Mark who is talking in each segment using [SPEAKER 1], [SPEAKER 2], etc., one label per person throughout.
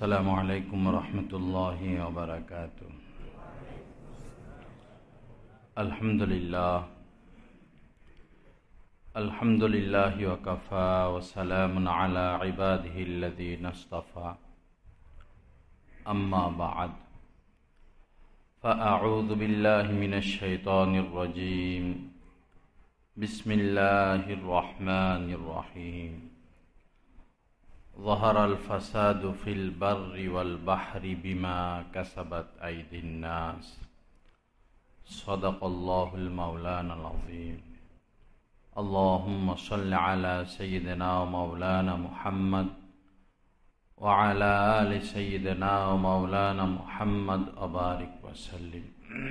[SPEAKER 1] السلام عليكم ورحمة الله وبركاته. الحمد لله وكفى وسلام على عباده الذين اصطفى. أما بعد فأعوذ بالله من الشيطان الرجيم. بسم الله الرحمن الرحيم. ظهر الفساد في البر والبحر بما كسبت أيدي الناس. صدق الله المولانا العظيم. اللهم صل على سيدنا ومولانا محمد وعلى آل سيدنا ومولانا محمد وبارك وسلم.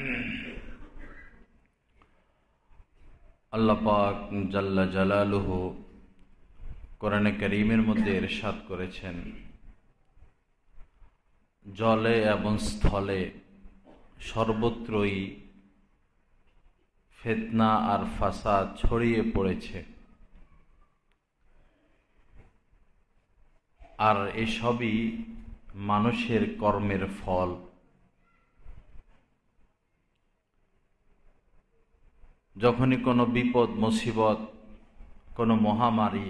[SPEAKER 1] আল্লাহ পাক জাল্লা জালালুহু কোরআনে কারীমের মধ্যে ইরশাদ করেছেন, জলে এবং স্থলে সর্বত্রই ফিতনা আর ফাসাদ ছড়িয়ে পড়েছে, আর এসবই মানুষের কর্মের ফল। যখনই কোনো বিপদ মুসিবত, কোনো মহামারী,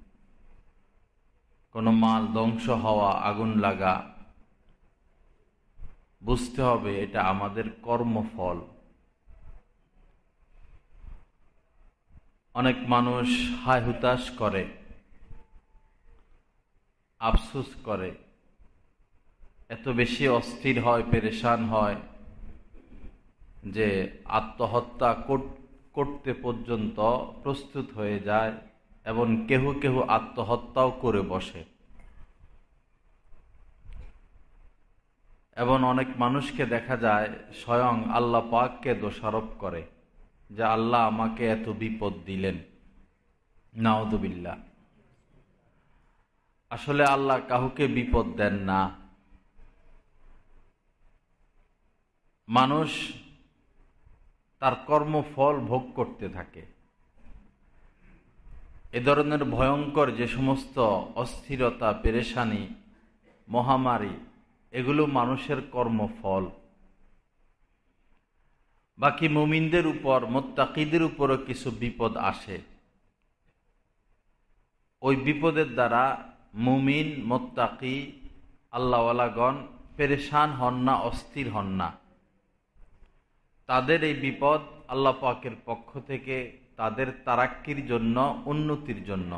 [SPEAKER 1] কোনো মাল ধ্বংস হওয়া, আগুন লাগা, বুঝতে হবে এটা আমাদের কর্মফল। অনেক মানুষ হায় হুতাশ করে, আফসোস করে, এত বেশি অস্থির হয়, পেরেশান হয় যে আত্মহত্যা করতে পর্যন্ত প্রস্তুত হয়ে যায়, এবং কেহ কেহ আত্মহত্যাও করে বসে। এবং অনেক মানুষকে দেখা যায় স্বয়ং আল্লাহ পাককে দোষারোপ করে যে আল্লাহ আমাকে এত বিপদ দিলেন। নাউযুবিল্লাহ। আসলে আল্লাহ কাউকে বিপদ দেন না। মানুষ তার কর্মফল ভোগ করতে থাকে। এ ধরনের ভয়ঙ্কর যে সমস্ত অস্থিরতা, পেরেশানি, মহামারী, এগুলো মানুষের কর্মফল। বাকি মুমিনদের উপর, মুত্তাকিদের উপরও কিছু বিপদ আসে। ওই বিপদের দ্বারা মুমিন, মুত্তাকি, আল্লাহওয়ালাগণ পেরেশান হন না, অস্থির হন না। তাদের এই বিপদ আল্লাহ পাকের পক্ষ থেকে তাদের তারাক্কির জন্য, উন্নতির জন্য।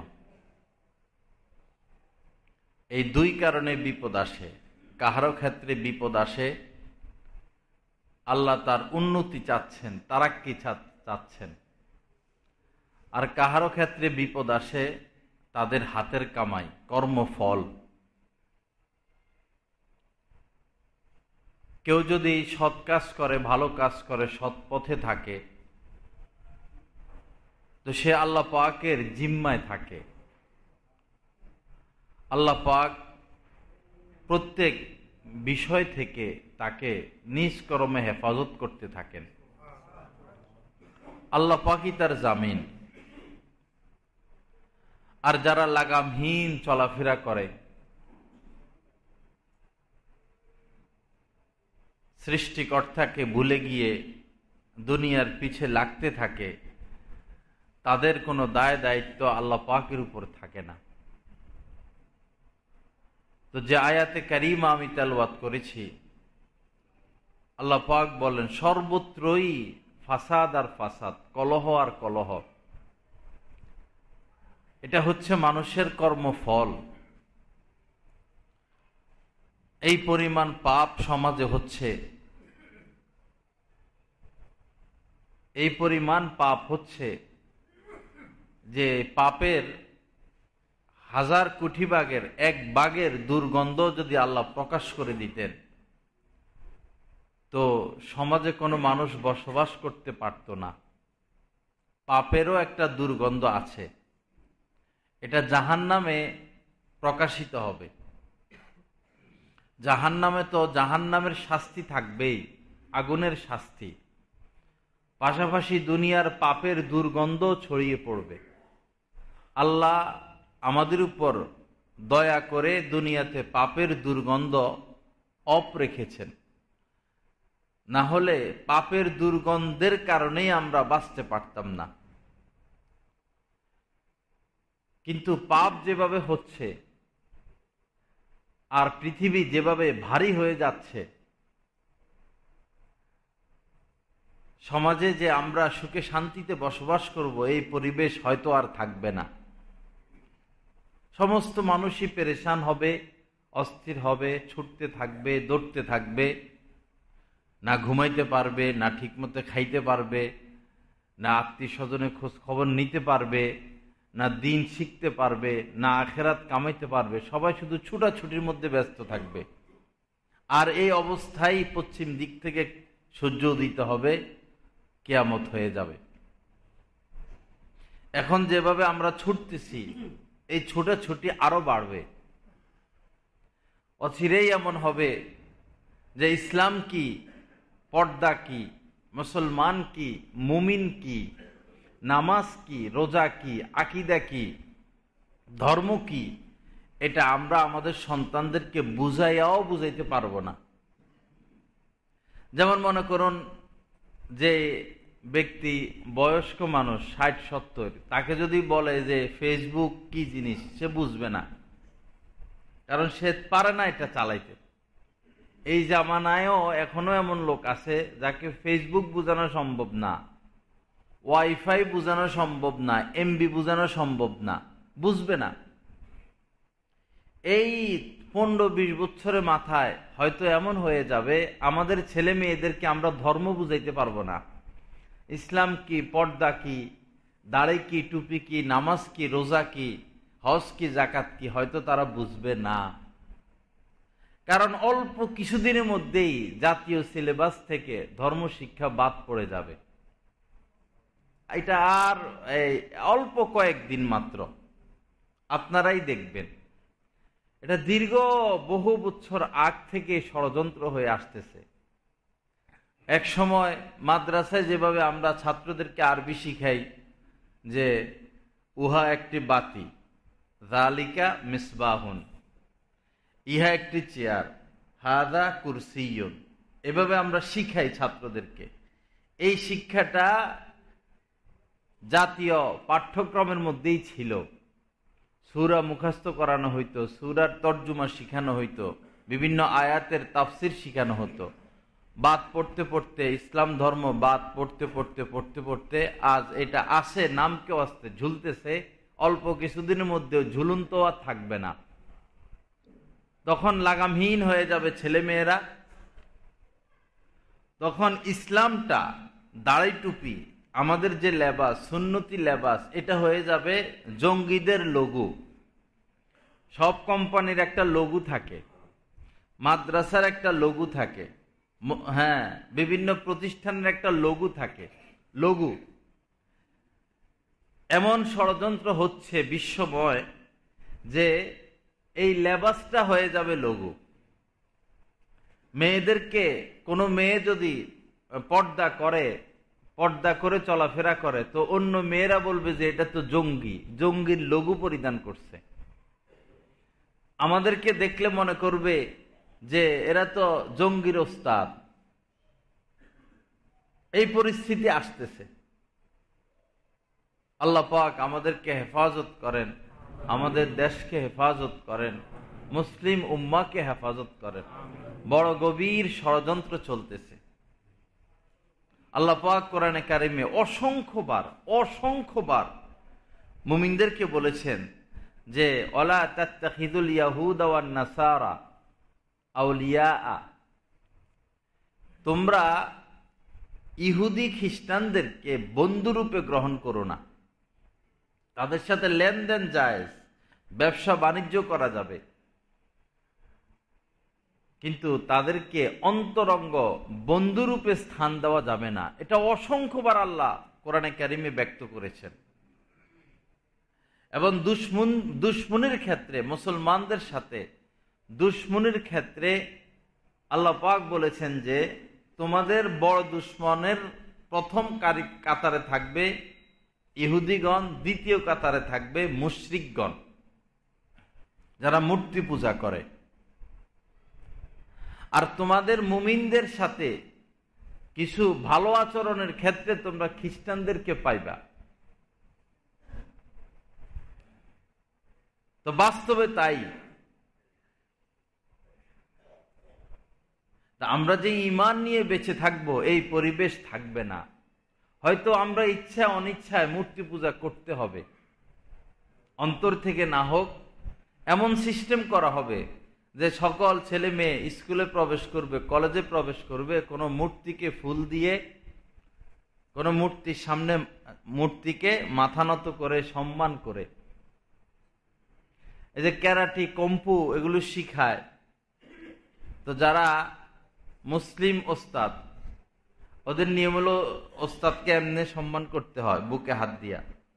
[SPEAKER 1] এই দুই কারণে বিপদ আসে। কাহারো ক্ষেত্রে বিপদ আসে আল্লাহ তার উন্নতি চাচ্ছেন, তারাক্কি চাচ্ছেন, আর কাহারো ক্ষেত্রে বিপদ আসে তাদের হাতের কামাই, কর্মফল। কেউ যদি সৎ কাজ করে, ভালো কাজ করে, সৎ পথে থাকে, তো সে আল্লাহ পাকের জিম্মায় থাকে। আল্লাহ পাক প্রত্যেক বিষয় থেকে তাকে নিজ কর্মে হেফাজত করতে থাকেন। আল্লাহ পাকই তার জামিন। আর যারা লাগামহীন চলাফেরা করে, সৃষ্টিকর্তাকে ভুলে গিয়ে দুনিয়ার পিছে লাগতে থাকে, তাদের কোনো দায় দায়িত্ব আল্লাহ পাকের উপর থাকে না। তো যে আয়াতে কারিমা আমি তেলাওয়াত করেছি, আল্লাহ পাক বলেন সর্বত্রই ফাসাদ আর ফাসাদ, কলহ আর কলহ। এটা হচ্ছে মানুষের কর্মফল। এই পরিমাণ পাপ সমাজে হচ্ছে, এই পরিমাণ পাপ হচ্ছে যে পাপের 1000 কোটি ভাগের 1 ভাগের দুর্গন্ধ যদি আল্লাহ প্রকাশ করে দিতেন, তো সমাজে কোনো মানুষ বসবাস করতে পারত না। পাপেরও একটা দুর্গন্ধ আছে, এটা জাহান্নামে প্রকাশিত হবে। জাহান্নামে তো জাহান্নামের শাস্তি থাকবেই, আগুনের শাস্তি, পাশাপাশি দুনিয়ার পাপের দুর্গন্ধ ছড়িয়ে পড়বে। আল্লাহ আমাদের উপর দয়া করে দুনিয়াতে পাপের দুর্গন্ধ অফ রেখেছেন, না হলে পাপের দুর্গন্ধের কারণেই আমরা বাঁচতে পারতাম না। কিন্তু পাপ যেভাবে হচ্ছে আর পৃথিবী যেভাবে ভারী হয়ে যাচ্ছে, সমাজে যে আমরা সুখে শান্তিতে বসবাস করব এই পরিবেশ হয়তো আর থাকবে না। সমস্ত মানুষই পেরেশান হবে, অস্থির হবে, ছুটতে থাকবে, দৌড়তে থাকবে, না ঘুমাইতে পারবে, না ঠিকমতো খাইতে পারবে, না আত্মীয় স্বজনের খোঁজ খবর নিতে পারবে, না দিন শিখতে পারবে, না আখেরাত কামাইতে পারবে। সবাই শুধু ছুটাছুটির মধ্যে ব্যস্ত থাকবে। আর এই অবস্থায় পশ্চিম দিক থেকে সূর্য উদিত হবে, কিয়ামত হয়ে যাবে। এখন যেভাবে আমরা ছুটতেছি, এই ছুটাছুটি আরো বাড়বে। অচিরেই এমন হবে যে ইসলাম কি, পর্দা কি, মুসলমান কি, মুমিন কি, নামাজ কি, রোজা কি, আকীদা কি, ধর্ম কি, এটা আমরা আমাদের সন্তানদেরকে বুঝাইয়াও বুঝাইতে পারবো না। যেমন মনে করুন যে ব্যক্তি বয়স্ক মানুষ 60-70, তাকে যদি বলে যে ফেসবুক কি জিনিস, সে বুঝবে না, কারণ সে পারে না এটা চালাইতে। এই জামানায়ও এখনো এমন লোক আছে যাকে ফেসবুক বোঝানো সম্ভব না, ওয়াইফাই বোঝানো সম্ভব না, এমবি বোঝানো সম্ভব না, বুঝবে না। এই 15-20 বছরের মাথায় হয়তো এমন হয়ে যাবে আমাদের ছেলে মেয়েদেরকে আমরা ধর্ম বুঝাইতে পারবো না। ইসলাম কি, পর্দা কি, দাড়ি কি, টুপি কি, নামাজ কি, রোজা কি, হজ কি, জাকাত কি, হয়তো তারা বুঝবে না। কারণ অল্প কিছুদিনের মধ্যেই জাতীয় সিলেবাস থেকে ধর্ম শিক্ষা বাদ পড়ে যাবে। এটা আর অল্প কয়েকদিন মাত্র, আপনারাই দেখবেন। এটা দীর্ঘ বহু বছর আগ থেকে ষড়যন্ত্র হয়ে আসতেছে। এক সময় মাদ্রাসায় যেভাবে আমরা ছাত্রদেরকে আরবি শিখাই যে উহা একটি বাতি, যালিকা মিসবাহুন, ইহা একটি চেয়ার, হাদা কুরসিয়ুন, এভাবে আমরা শিখাই ছাত্রদেরকে। এই শিক্ষাটা জাতীয় পাঠ্যক্রমের মধ্যেই ছিল। সূরা মুখস্থ করানো হইতো, সূরার তর্জমা শিখানো হইতো, বিভিন্ন আয়াতের তাফসির শিখানো হতো। বাদ পড়তে পড়তে, ইসলাম ধর্ম বাদ পড়তে পড়তে পড়তে পড়তে আজ এটা আসে নামকে আসতে ঝুলতেছে। অল্প কিছুদিনের মধ্যেও ঝুলন্ত আর থাকবে না। তখন লাগামহীন হয়ে যাবে ছেলে মেয়েরা। তখন ইসলামটা, দাড়ি টুপি, আমাদের যে লেবাস, সুন্নতি লেবাস, এটা হয়ে যাবে জঙ্গিদের লোগো। সব কোম্পানির একটা লোগো থাকে, মাদ্রাসার একটা লোগো থাকে, হ্যাঁ, বিভিন্ন প্রতিষ্ঠানের একটা লোগো থাকে, লোগো। এমন ষড়যন্ত্র হচ্ছে বিশ্বময় যে এই লেবাসটা হয়ে যাবে লোগো। মেয়েদেরকে, কোনো মেয়ে যদি পর্দা করে চলাফেরা করে, তো অন্য মেয়েরা বলবে যে এটা তো জঙ্গি, জঙ্গির লোগো পরিধান করছে। আমাদেরকে দেখলে মনে করবে যে এরা তো জঙ্গির ওস্তাদ। এই পরিস্থিতি আসতেছে। আল্লাহ পাক আমাদেরকে হেফাজত করেন, আমাদের দেশকে হেফাজত করেন, মুসলিম উম্মাকে হেফাজত করেন। বড় গভীর ষড়যন্ত্র চলতেছে। আল্লাহ পাক কোরআনে কারিমে অসংখ্যবার মুমিনদেরকে বলেছেন যে ওয়ালা তাত্তাখিযুল ইয়াহুদা ওয়ান নাসারা আউলিয়া, তোমরা ইহুদি খ্রিস্টানদেরকে বন্ধুরূপে গ্রহণ করো না। তাদের সাথে লেনদেন জায়েজ, ব্যবসা বাণিজ্য করা যাবে, কিন্তু তাদেরকে অন্তরঙ্গ বন্ধুরূপে স্থান দেওয়া যাবে না। এটা অসংখ্যবার আল্লাহ কোরআনে কারিমে ব্যক্ত করেছেন। এবং দুশ্মনের ক্ষেত্রে, মুসলমানদের সাথে দুশ্মনের ক্ষেত্রে আল্লাহ পাক বলেছেন যে তোমাদের বড় দুশ্মনের প্রথম কাতারে থাকবে ইহুদিগণ, দ্বিতীয় কাতারে থাকবে মুশরিকগণ। যারা মূর্তি পূজা করে। আর তোমাদের মুমিনদের সাথে কিছু ভালো আচরণের ক্ষেত্রে তোমরা খ্রিস্টানদেরকে পাইবা। তো বাস্তবে তাই। আমরা যে ঈমান নিয়ে বেঁচে থাকবো এই পরিবেশ থাকবে না। হয়তো আমরা ইচ্ছা অনিচ্ছায় মূর্তি পূজা করতে হবে, অন্তর থেকে না হোক এমন সিস্টেম করা হবে যে সকল ছেলে মেয়ে স্কুলে প্রবেশ করবে, কলেজে প্রবেশ করবে, কোনো মূর্তিকে ফুল দিয়ে, কোনো মূর্তির সামনে মূর্তিকে মাথা নত করে সম্মান করে। এই যে ক্যারাটি, কম্পু এগুলো শিখায়, তো যারা মুসলিম ওস্তাদ ওদের নিয়ম হলো ওস্তাদকে এমনি সম্মান করতে হয় বুকে হাত দিয়া,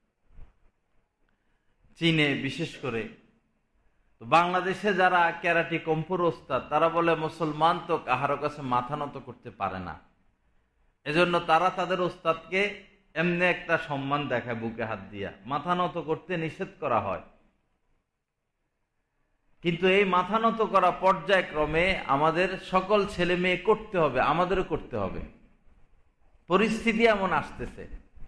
[SPEAKER 1] চীনে বিশেষ করে। তো বাংলাদেশে যারা ক্যারাটি কম্পুর ওস্তাদ তারা বলে মুসলমান তো কাহারো কাছে মাথা নত করতে পারে না, এজন্য তারা তাদের ওস্তাদকে এমনি একটা সম্মান দেখায় বুকে হাত দিয়া, মাথা নত করতে নিষেধ করা হয়। কিন্তু এই মাথা নত করা পর্যায়ক্রমে আমাদের সকল ছেলে মেয়ে করতে হবে, আমাদেরও করতে হবে। পরিস্থিতি এমন আসতেছে।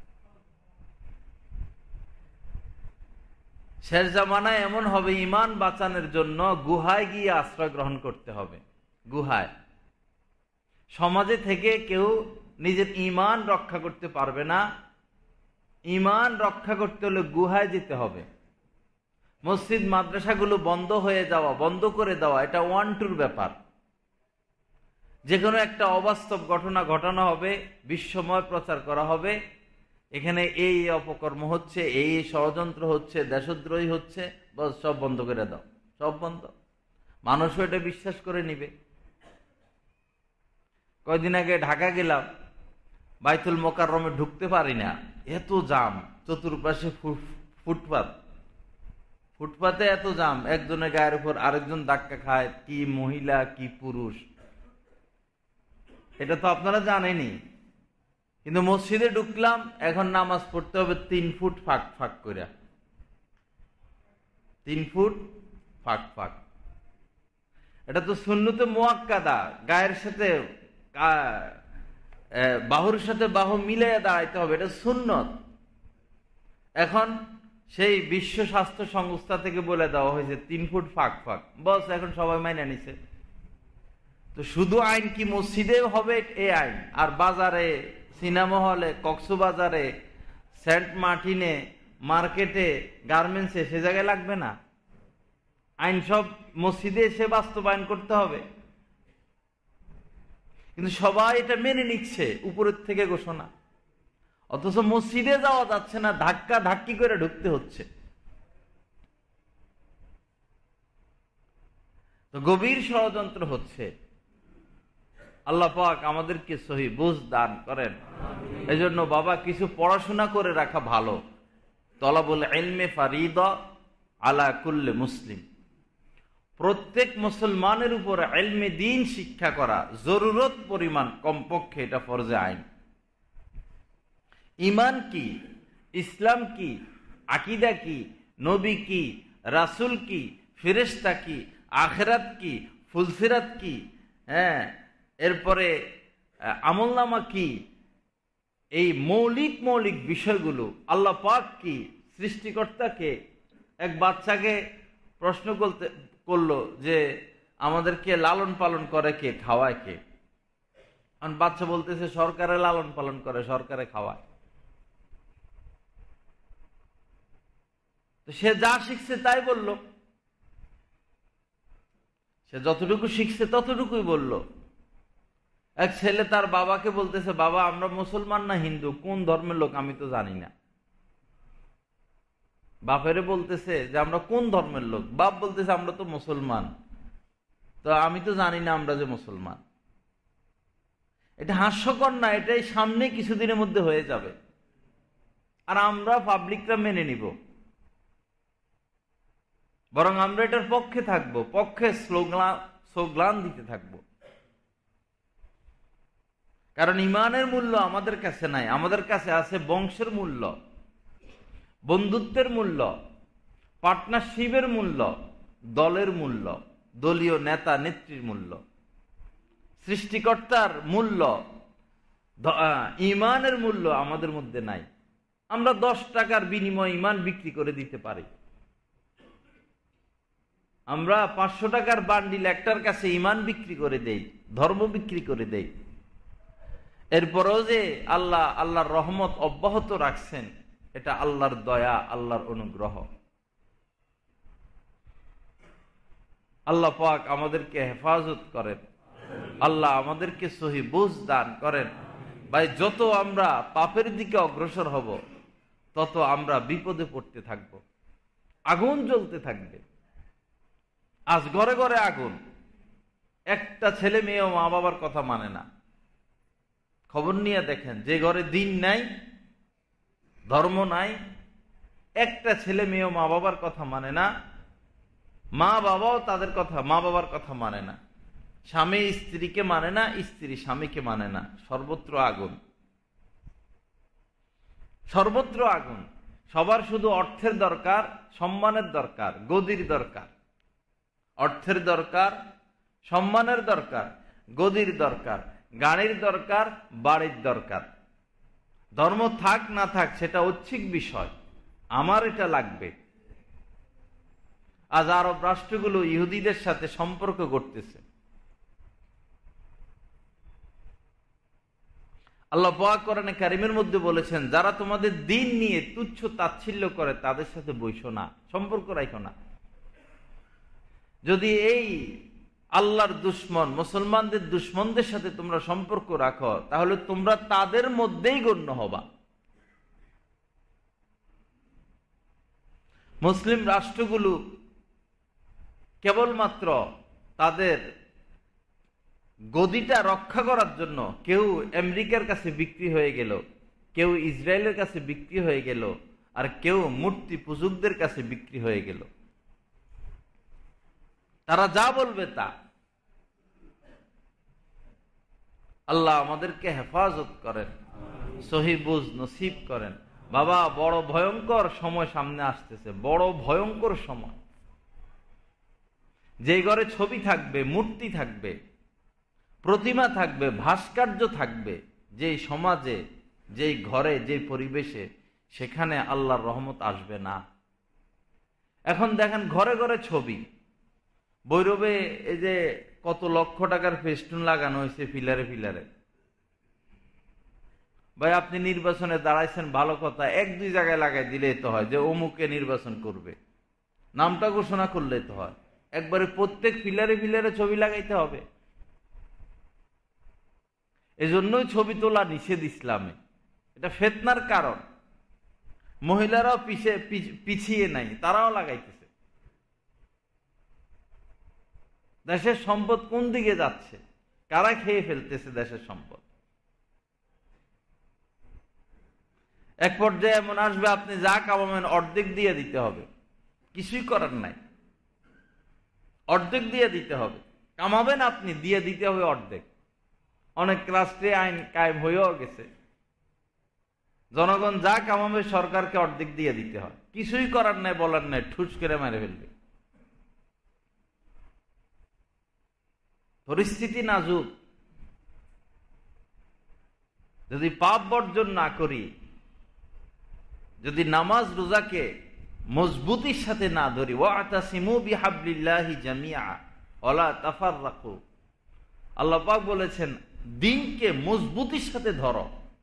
[SPEAKER 1] শেষ জামানায় এমন হবে, ঈমান বাঁচানোর জন্য গুহায় গিয়ে আশ্রয় গ্রহণ করতে হবে। গুহায় সমাজে থেকে কেউ নিজের ঈমান রক্ষা করতে পারবে না। ঈমান রক্ষা করতে হলে গুহায় যেতে হবে। মসজিদ মাদ্রাসাগুলো বন্ধ হয়ে যাওয়া, বন্ধ করে দেওয়া, এটা ওয়ান টুর ব্যাপার। যে কোনো একটা অবাস্তব ঘটনা ঘটানো হবে, বিশ্বময় প্রচার করা হবে, এখানে এই অপকর্ম হচ্ছে, এই ষড়যন্ত্র হচ্ছে, দেশদ্রোহী হচ্ছে, বস সব বন্ধ করে দাও, সব বন্ধ। মানুষও এটা বিশ্বাস করে নিবে। কয়দিন আগে ঢাকা গেলাম, বাইতুল মোকাররমে ঢুকতে পারি না, এত জাম, চতুর্পাশে ফুটপাত, ফুটপাতে এত জাম, একজনের গায়ের উপর আরেকজন ধাক্কা খায়, কি মহিলা কি পুরুষ, এটা তো আপনারা জানেনই। কিন্তু মসজিদে ঢুকলাম, এখন নামাজ পড়তে হবে 3 ফুট ফাঁক ফাঁক করে, 3 ফুট ফাঁক ফাঁক। এটা তো সুন্নতে মুআক্কাদা, গায়ের সাথে বাহুর সাথে বাহু মিলিয়ে দাঁড়াইতে হবে, এটা সুন্নত। এখন সেই বিশ্ব স্বাস্থ্য সংস্থা থেকে বলে দেওয়া হয়েছে 3 ফুট ফাঁক ফাঁক, বস এখন সবাই মাইনে নিছে। তো শুধু আইন কি মসজিদে হবে এই আইন, আর বাজারে, সিনেমা হলে, কক্সবাজারে, সেন্ট মার্টিনে, মার্কেটে, গার্মেন্টসে, সে জায়গায় লাগবে না? আইন সব মসজিদে এসে বাস্তবায়ন করতে হবে। কিন্তু সবাই এটা মেনে নিচ্ছে, উপরের থেকে ঘোষণা, অথচ মসজিদে যাওয়া যাচ্ছে না, ধাক্কা ধাক্কি করে ঢুকতে হচ্ছে। তো গভীর ষড়যন্ত্র হচ্ছে। আল্লাহ পাক আমাদেরকে সহি বুঝ দান করেন। এজন্য বাবা কিছু পড়াশোনা করে রাখা ভালো। তলাবুল ইলমে ফারিদা আলা কুল্লি মুসলিম, প্রত্যেক মুসলমানের উপর ইলমে দ্বীন শিক্ষা করা জরুরত পরিমাণ, কমপক্ষে এটা ফরজে আইন। ঈমান কি, ইসলাম কি, আকীদা কি, নবী কি, রাসূল কি, ফেরেশতা কি, আখিরাত কি, ফুলসিরাত কি, হ্যাঁ, এরপরে আমলনামা কি, এই মৌলিক মৌলিক বিষয়গুলো, আল্লাহ পাক কি, সৃষ্টিকর্তা কে। এক বাচ্চাকে প্রশ্ন করলো যে আমাদেরকে লালন পালন করে কে, খাওয়ায় কে? বাচ্চা বলতেছে সরকারে লালন পালন করে, সরকারে খাওয়ায়। তো সে যা শিখছে তাই বলল, সে যতটুকু শিখছে ততটুকুই বলল। এক ছেলে তার বাবাকে বলতেছে, বাবা আমরা মুসলমান না হিন্দু, কোন ধর্মের লোক আমি তো জানি না। বাপেরে বলতেছে যে আমরা কোন ধর্মের লোক, বাপ বলতেছে আমরা তো মুসলমান, তো আমি তো জানি না আমরা যে মুসলমান। এটা হাস্যকর না? এটাই সামনে কিছুদিনের মধ্যে হয়ে যাবে, আর আমরা পাবলিকরা মেনে নিব। বরং আমরা এটার পক্ষে থাকবো, পক্ষে স্লোগান দিতে থাকবো। কারণ ইমানের মূল্য আমাদের কাছে নাই, আমাদের কাছে আছে বংশের মূল্য, বন্ধুত্বের মূল্য, পার্টনারশিপের মূল্য, দলের মূল্য, দলীয় নেতা নেত্রীর মূল্য। সৃষ্টিকর্তার মূল্য, ইমানের মূল্য আমাদের মধ্যে নাই। আমরা 10 টাকার বিনিময়ে ইমান বিক্রি করে দিতে পারি। আমরা 500 টাকার বান্ডিল একটার কাছে ইমান বিক্রি করে দেই, ধর্ম বিক্রি করে দেই। এরপরও যে আল্লাহর রহমত অব্যাহত রাখছেন, এটা আল্লাহর দয়া, আল্লাহর অনুগ্রহ। আল্লাহ পাক আমাদেরকে হেফাজত করেন, আল্লাহ আমাদেরকে সহি বুঝ দান করেন। ভাই, যত আমরা পাপের দিকে অগ্রসর হব, তত আমরা বিপদে পড়তে থাকব, আগুন জ্বলতে থাকবে। আজ ঘরে ঘরে আগুন, একটা ছেলে মেয়েও মা বাবার কথা মানে না। খবর নিয়ে দেখেন, যে ঘরে দিন নাই, ধর্ম নাই, একটা ছেলে মেয়েও মা বাবার কথা মানে না, মা বাবাও তাদের কথা, মা বাবার কথা মানে না। স্বামী স্ত্রীকে মানে না, স্ত্রী স্বামীকে মানে না। সর্বত্র আগুন, সর্বত্র আগুন। সবার শুধু অর্থের দরকার, সম্মানের দরকার, গদির দরকার। অর্থের দরকার, সম্মানের দরকার, গদির দরকার, গাড়ির দরকার, বাড়ির দরকার। ধর্ম থাক না থাক সেটা ঐচ্ছিক বিষয়, আমার এটা লাগবে। আজ আরব রাষ্ট্রগুলো ইহুদিদের সাথে সম্পর্ক গড়তেছে। আল্লাহ পাক কোরআনে কারিমের মধ্যে বলেছেন, যারা তোমাদের দিন নিয়ে তুচ্ছ তাচ্ছিল্য করে তাদের সাথে বইসো না, সম্পর্ক রাখো না। যদি এই আল্লাহর দুশ্মন, মুসলমানদের দুশ্মনদের সাথে তোমরা সম্পর্ক রাখো, তাহলে তোমরা তাদের মধ্যেই গণ্য হবা। মুসলিম রাষ্ট্রগুলো কেবলমাত্র তাদের গদিটা রক্ষা করার জন্য কেউ আমেরিকার কাছে বিক্রি হয়ে গেল, কেউ ইসরায়েলের কাছে বিক্রি হয়ে গেল, আর কেউ মূর্তি পূজকদের কাছে বিক্রি হয়ে গেল। তারা যা বলবে তা। আল্লাহ আমাদেরকে হেফাজত করেন, সহি বুঝ নসিব করেন। বাবা, বড় ভয়ঙ্কর সময় সামনে আসতেছে, বড় ভয়ঙ্কর সময়। যে ঘরে ছবি থাকবে, মূর্তি থাকবে, প্রতিমা থাকবে, ভাস্কর্য থাকবে, যেই সমাজে, যেই ঘরে, যেই পরিবেশে, সেখানে আল্লাহর রহমত আসবে না। এখন দেখেন ঘরে ঘরে ছবি। ভৈরবে এই যে কত লক্ষ টাকার ফেস্টুন লাগানো হয়েছে পিলারে পিলারে। ভাই, আপনি নির্বাচনে দাঁড়াইছেন, ভালো কথা, 1-2 জায়গায় লাগাই দিলেই তো হয় যে অমুকে নির্বাচন করবে, নামটা ঘোষণা করলেই তো হয়। একবারে প্রত্যেক পিলারে পিলারে ছবি লাগাইতে হবে? এজন্যই ছবি তোলা নিষেধ ইসলামে। এটা ফিতনার কারণ। মহিলারাও পিছিয়ে নাই, তারাও লাগাইতেছে। দেশের সম্পদ কোন দিকে যাচ্ছে? কারা খেয়ে ফেলতেছে দেশের সম্পদ? এক পর্যায়ে এমন আসবে, আপনি যা কামাবেন অর্ধেক দিয়ে দিতে হবে, কিছুই করার নাই, অর্ধেক দিয়ে দিতে হবে। কামাবেন আপনি, দিয়ে দিতে হবে অর্ধেক। অনেক রাষ্ট্রে আইন কায়েম হয়েও গেছে, জনগণ যা কামাবে সরকারকে অর্ধেক দিয়ে দিতে হয়, কিছুই করার নাই, বলার নাই, ঠুস করে মেরে ফেলবে। পরিস্থিতি নাজুক। যদি পাপ বর্জন না করি, যদি নামাজ রোজাকে মজবুতির সাথে না ধরি, ওয়াতাসিমু বিহাবলিল্লাহি জামিআ ওয়ালা তাফাররাকু, আল্লাহ পাক বলেছেন দ্বীনকে মজবুতির সাথে ধরো।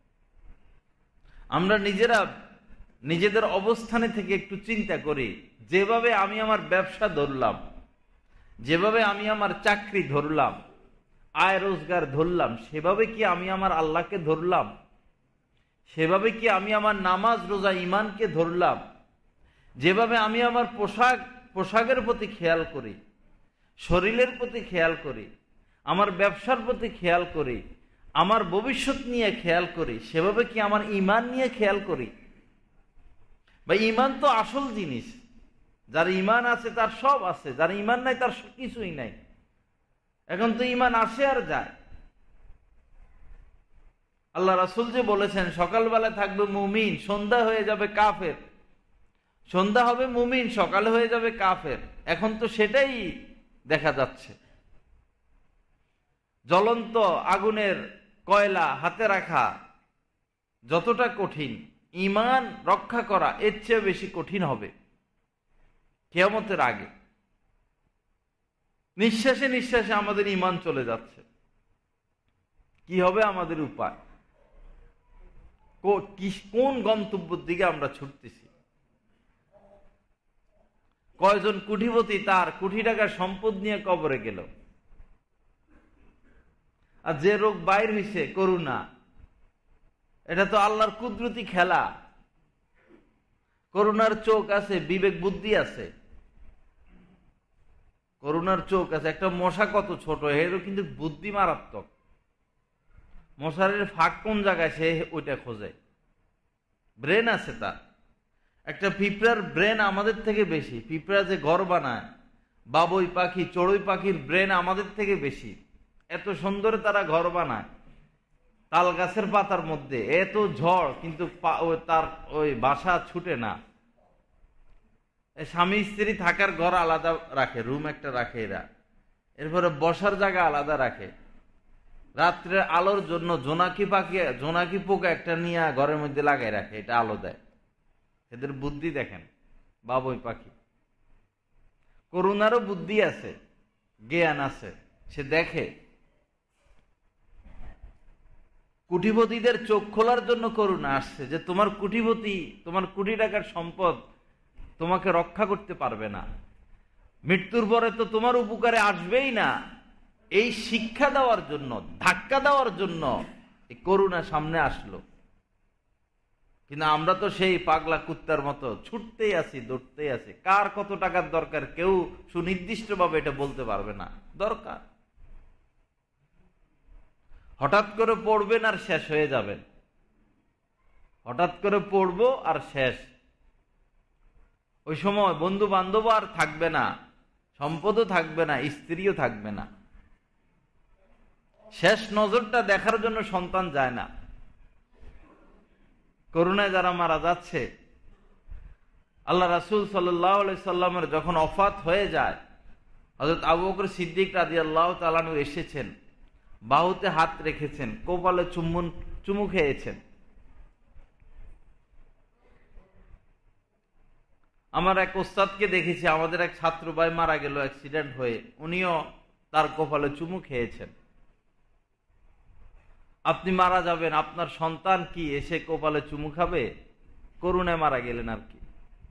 [SPEAKER 1] আমরা নিজেরা নিজেদের অবস্থানে থেকে একটু চিন্তা করি, যেভাবে আমি আমার ব্যবসা ধরলাম, যেভাবে আমি আমার চাকরি ধরলাম, আয় রোজগার ধরলাম, সেভাবে কি আমি আমার আল্লাহকে ধরলাম? সেভাবে কি আমি আমার নামাজ রোজা ইমানকে ধরলাম? যেভাবে আমি আমার পোশাকের প্রতি খেয়াল করি, শরীরের প্রতি খেয়াল করি, আমার ব্যবসার প্রতি খেয়াল করি, আমার ভবিষ্যৎ নিয়ে খেয়াল করি, সেভাবে কি আমার ইমান নিয়ে খেয়াল করি? বা ইমান তো আসল জিনিস। যার ইমান আছে তার সব আছে, যার ইমান নাই তার কিছুই নাই। এখন তো ইমান আসে আর যায়। আল্লাহ রাসূল যে বলেছেন সকালবেলা থাকবে মুমিন, সন্ধ্যা হয়ে যাবে কাফের। সন্ধ্যা হবে মুমিন, সকালে হয়ে যাবে কাফের। এখন তো সেটাই দেখা যাচ্ছে। জ্বলন্ত আগুনের কয়লা হাতে রাখা যতটা কঠিন, ঈমান রক্ষা করা এর চেয়ে বেশি কঠিন হবে কিয়ামতের আগে। নিঃশ্বাসে নিঃশ্বাসে আমাদের ঈমান চলে যাচ্ছে। কি হবে আমাদের উপায়? কোন গন্তব্যের দিকে আমরা ছুটতেছি? কয়জন কোটিপতি তার কোটি টাকার সম্পদ নিয়ে কবরে গেল, আর যে রোগ বাইর হইছে করোনা, এটা তো আল্লাহর কুদরতি খেলা। করোনার চোখ আছে, বিবেক বুদ্ধি আছে। করোনার চোখ আছে। একটা মশা কত ছোট, এরও কিন্তু বুদ্ধি মারাত্মক। মশারির ফাঁক কোন জায়গায় সে ওইটা খোঁজে, ব্রেন আছে তার। একটা পিঁপড়ার ব্রেন আমাদের থেকে বেশি। পিঁপড়া যে ঘর বানায়, বাবুই পাখি, চড়ুই পাখির ব্রেন আমাদের থেকে বেশি। এত সুন্দর তারা ঘর বানায় তাল গাছের পাতার মধ্যে, এত ঝড় কিন্তু তার ওই বাসা ছুটে না। স্বামী স্ত্রী থাকার ঘর আলাদা রাখে, রুম একটা রাখে এরা, এরপরে বসার জায়গা আলাদা রাখে। রাত্রে আলোর জন্য জোনাকি পোকা একটা নিয়ে ঘরের মধ্যে লাগাই রাখে, এটা আলো দেয়। এদের বুদ্ধি দেখেন, বাবুই পাখি। করুণারও বুদ্ধি আছে, জ্ঞান আছে, সে দেখে। কোটিপতিদের চোখ খোলার জন্য করুণা আসছে, যে তোমার কোটিপতি, তোমার কোটি টাকার সম্পদ তোমাকে রক্ষা করতে পারবে না, মৃত্যুর পরে তো তোমার উপকারে আসবেই না। এই শিক্ষা দেওয়ার জন্য, ধাক্কা দেওয়ার জন্য এই করুণা সামনে আসলো। কিন্তু আমরা তো সেই পাগলা কুত্তার মতো ছুটতেই আছি, দৌড়তেই আছি। কার কত টাকার দরকার কেউ সুনির্দিষ্ট ভাবে এটা বলতে পারবে না। দরকার হঠাৎ করে পড়বেন আর শেষ হয়ে যাবেন, হঠাৎ করে পড়বো আর শেষ। ওই সময় বন্ধু বান্ধব আর থাকবে না, সম্পদও থাকবে না, স্ত্রীও থাকবে না। শেষ নজরটা দেখার জন্য সন্তান যায় না। করুণায় যারা মারা যাচ্ছে, আল্লাহ রাসূল সাল্লাল্লাহু আলাইহি সাল্লামের যখন ওফাত হয়ে যায়, হযরত আবু বকর সিদ্দিক রাদিয়াল্লাহু তাআলা আনহু এসেছেন, বাহুতে হাত রেখেছেন, কপালে চুমু খেয়েছেন। আমার এক ওস্তাদকে দেখেছি, আমাদের এক ছাত্র ভাই মারা গেল অ্যাক্সিডেন্ট হয়ে, উনিও তার কপালে চুমু খেয়েছেন। আপনি মারা যাবেন, আপনার সন্তান কি এসে কপালে চুমু খাবে? করুণায় মারা গেলেন আর কি।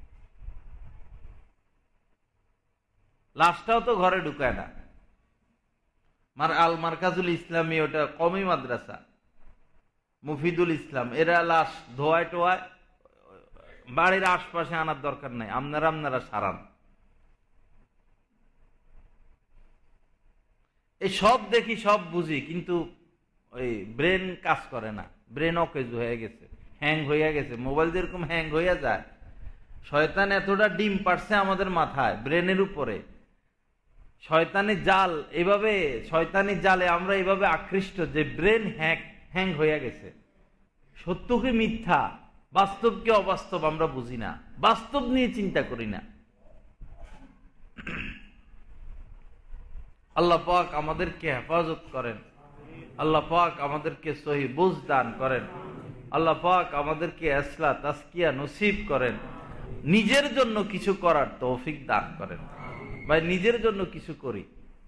[SPEAKER 1] লাশটাও তো ঘরে ঢুকায় না। আল মারকাজুল ইসলামী, ওটা কওমি মাদ্রাসা, মুফিদুল ইসলাম, এরা লাশ ধোয়ায় টোয়ায়, বাড়ির আশপাশে আনার দরকার নাই, আপনারা সারান। এই সব দেখি, সব বুঝি, কিন্তু ওই ব্রেন কাজ করে না। ব্রেন অকেজ হয়ে গেছে, হ্যাং হইয়া গেছে। মোবাইল যেরকম হ্যাং হইয়া যায়, শয়তান এতটা ডিম পারছে আমাদের মাথায়, ব্রেনের উপরে। শয়তানি জাল, এভাবে শয়তানি জালে আমরা এভাবে আকৃষ্ট যে ব্রেন হ্যাং হইয়া গেছে। সত্য কি মিথ্যা, বাস্তব কি অবাস্তব আমরা বুঝি না, বাস্তব নিয়ে চিন্তা করি না। আল্লাহ পাক আমাদেরকে হেফাজত করেন, আল্লাহ পাক আমাদেরকে সহি বুঝ দান করেন, আল্লাহ পাক আমাদেরকে ইসলাহ তাসকিয়া নসিব করেন, নিজের জন্য কিছু করার তৌফিক দান করেন। ভাই, নিজের জন্য কিছু করি,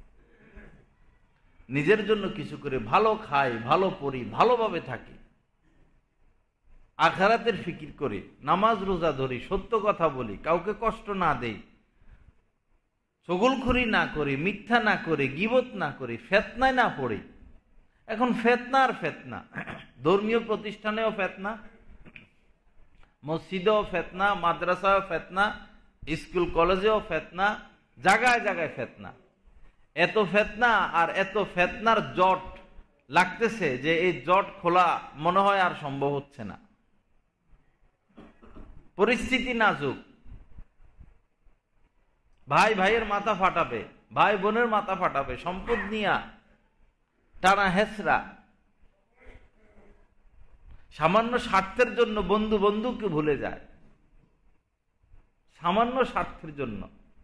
[SPEAKER 1] নিজের জন্য কিছু করি, ভালো খাই, ভালো পড়ি, ভালোভাবে থাকি, আখিরাতের ফিকির করি, নামাজ রোজা ধরি, সত্য কথা বলি, কাউকে কষ্ট না দেই, চগলখড়ি না করি, মিথ্যা না করি, গীবত না করি, ফিতনায় না পড়ি। এখন ফিতনা আর ফিতনা, ধর্মীয় প্রতিষ্ঠানেও ফিতনা, মসজিদেও ফিতনা, মাদ্রাসায়ও ফিতনা, স্কুল কলেজেও ফিতনা, জায়গায় জায়গায় ফিতনা। এত ফিতনা আর এত ফিতনার জট লাগতেছে যে এই জট খোলা মনে হয় আর সম্ভব হচ্ছে না। পরিস্থিতি নাজুক, ভাই ভাইয়ের মাথা ফাটাবে, ভাই বোনের মাথা ফাটাবে, সম্পদ নিয়া টানা হেসরা, সামান্য স্বার্থের জন্য বন্ধু বন্ধুকে ভুলে যায়। সামান্য স্বার্থের জন্য।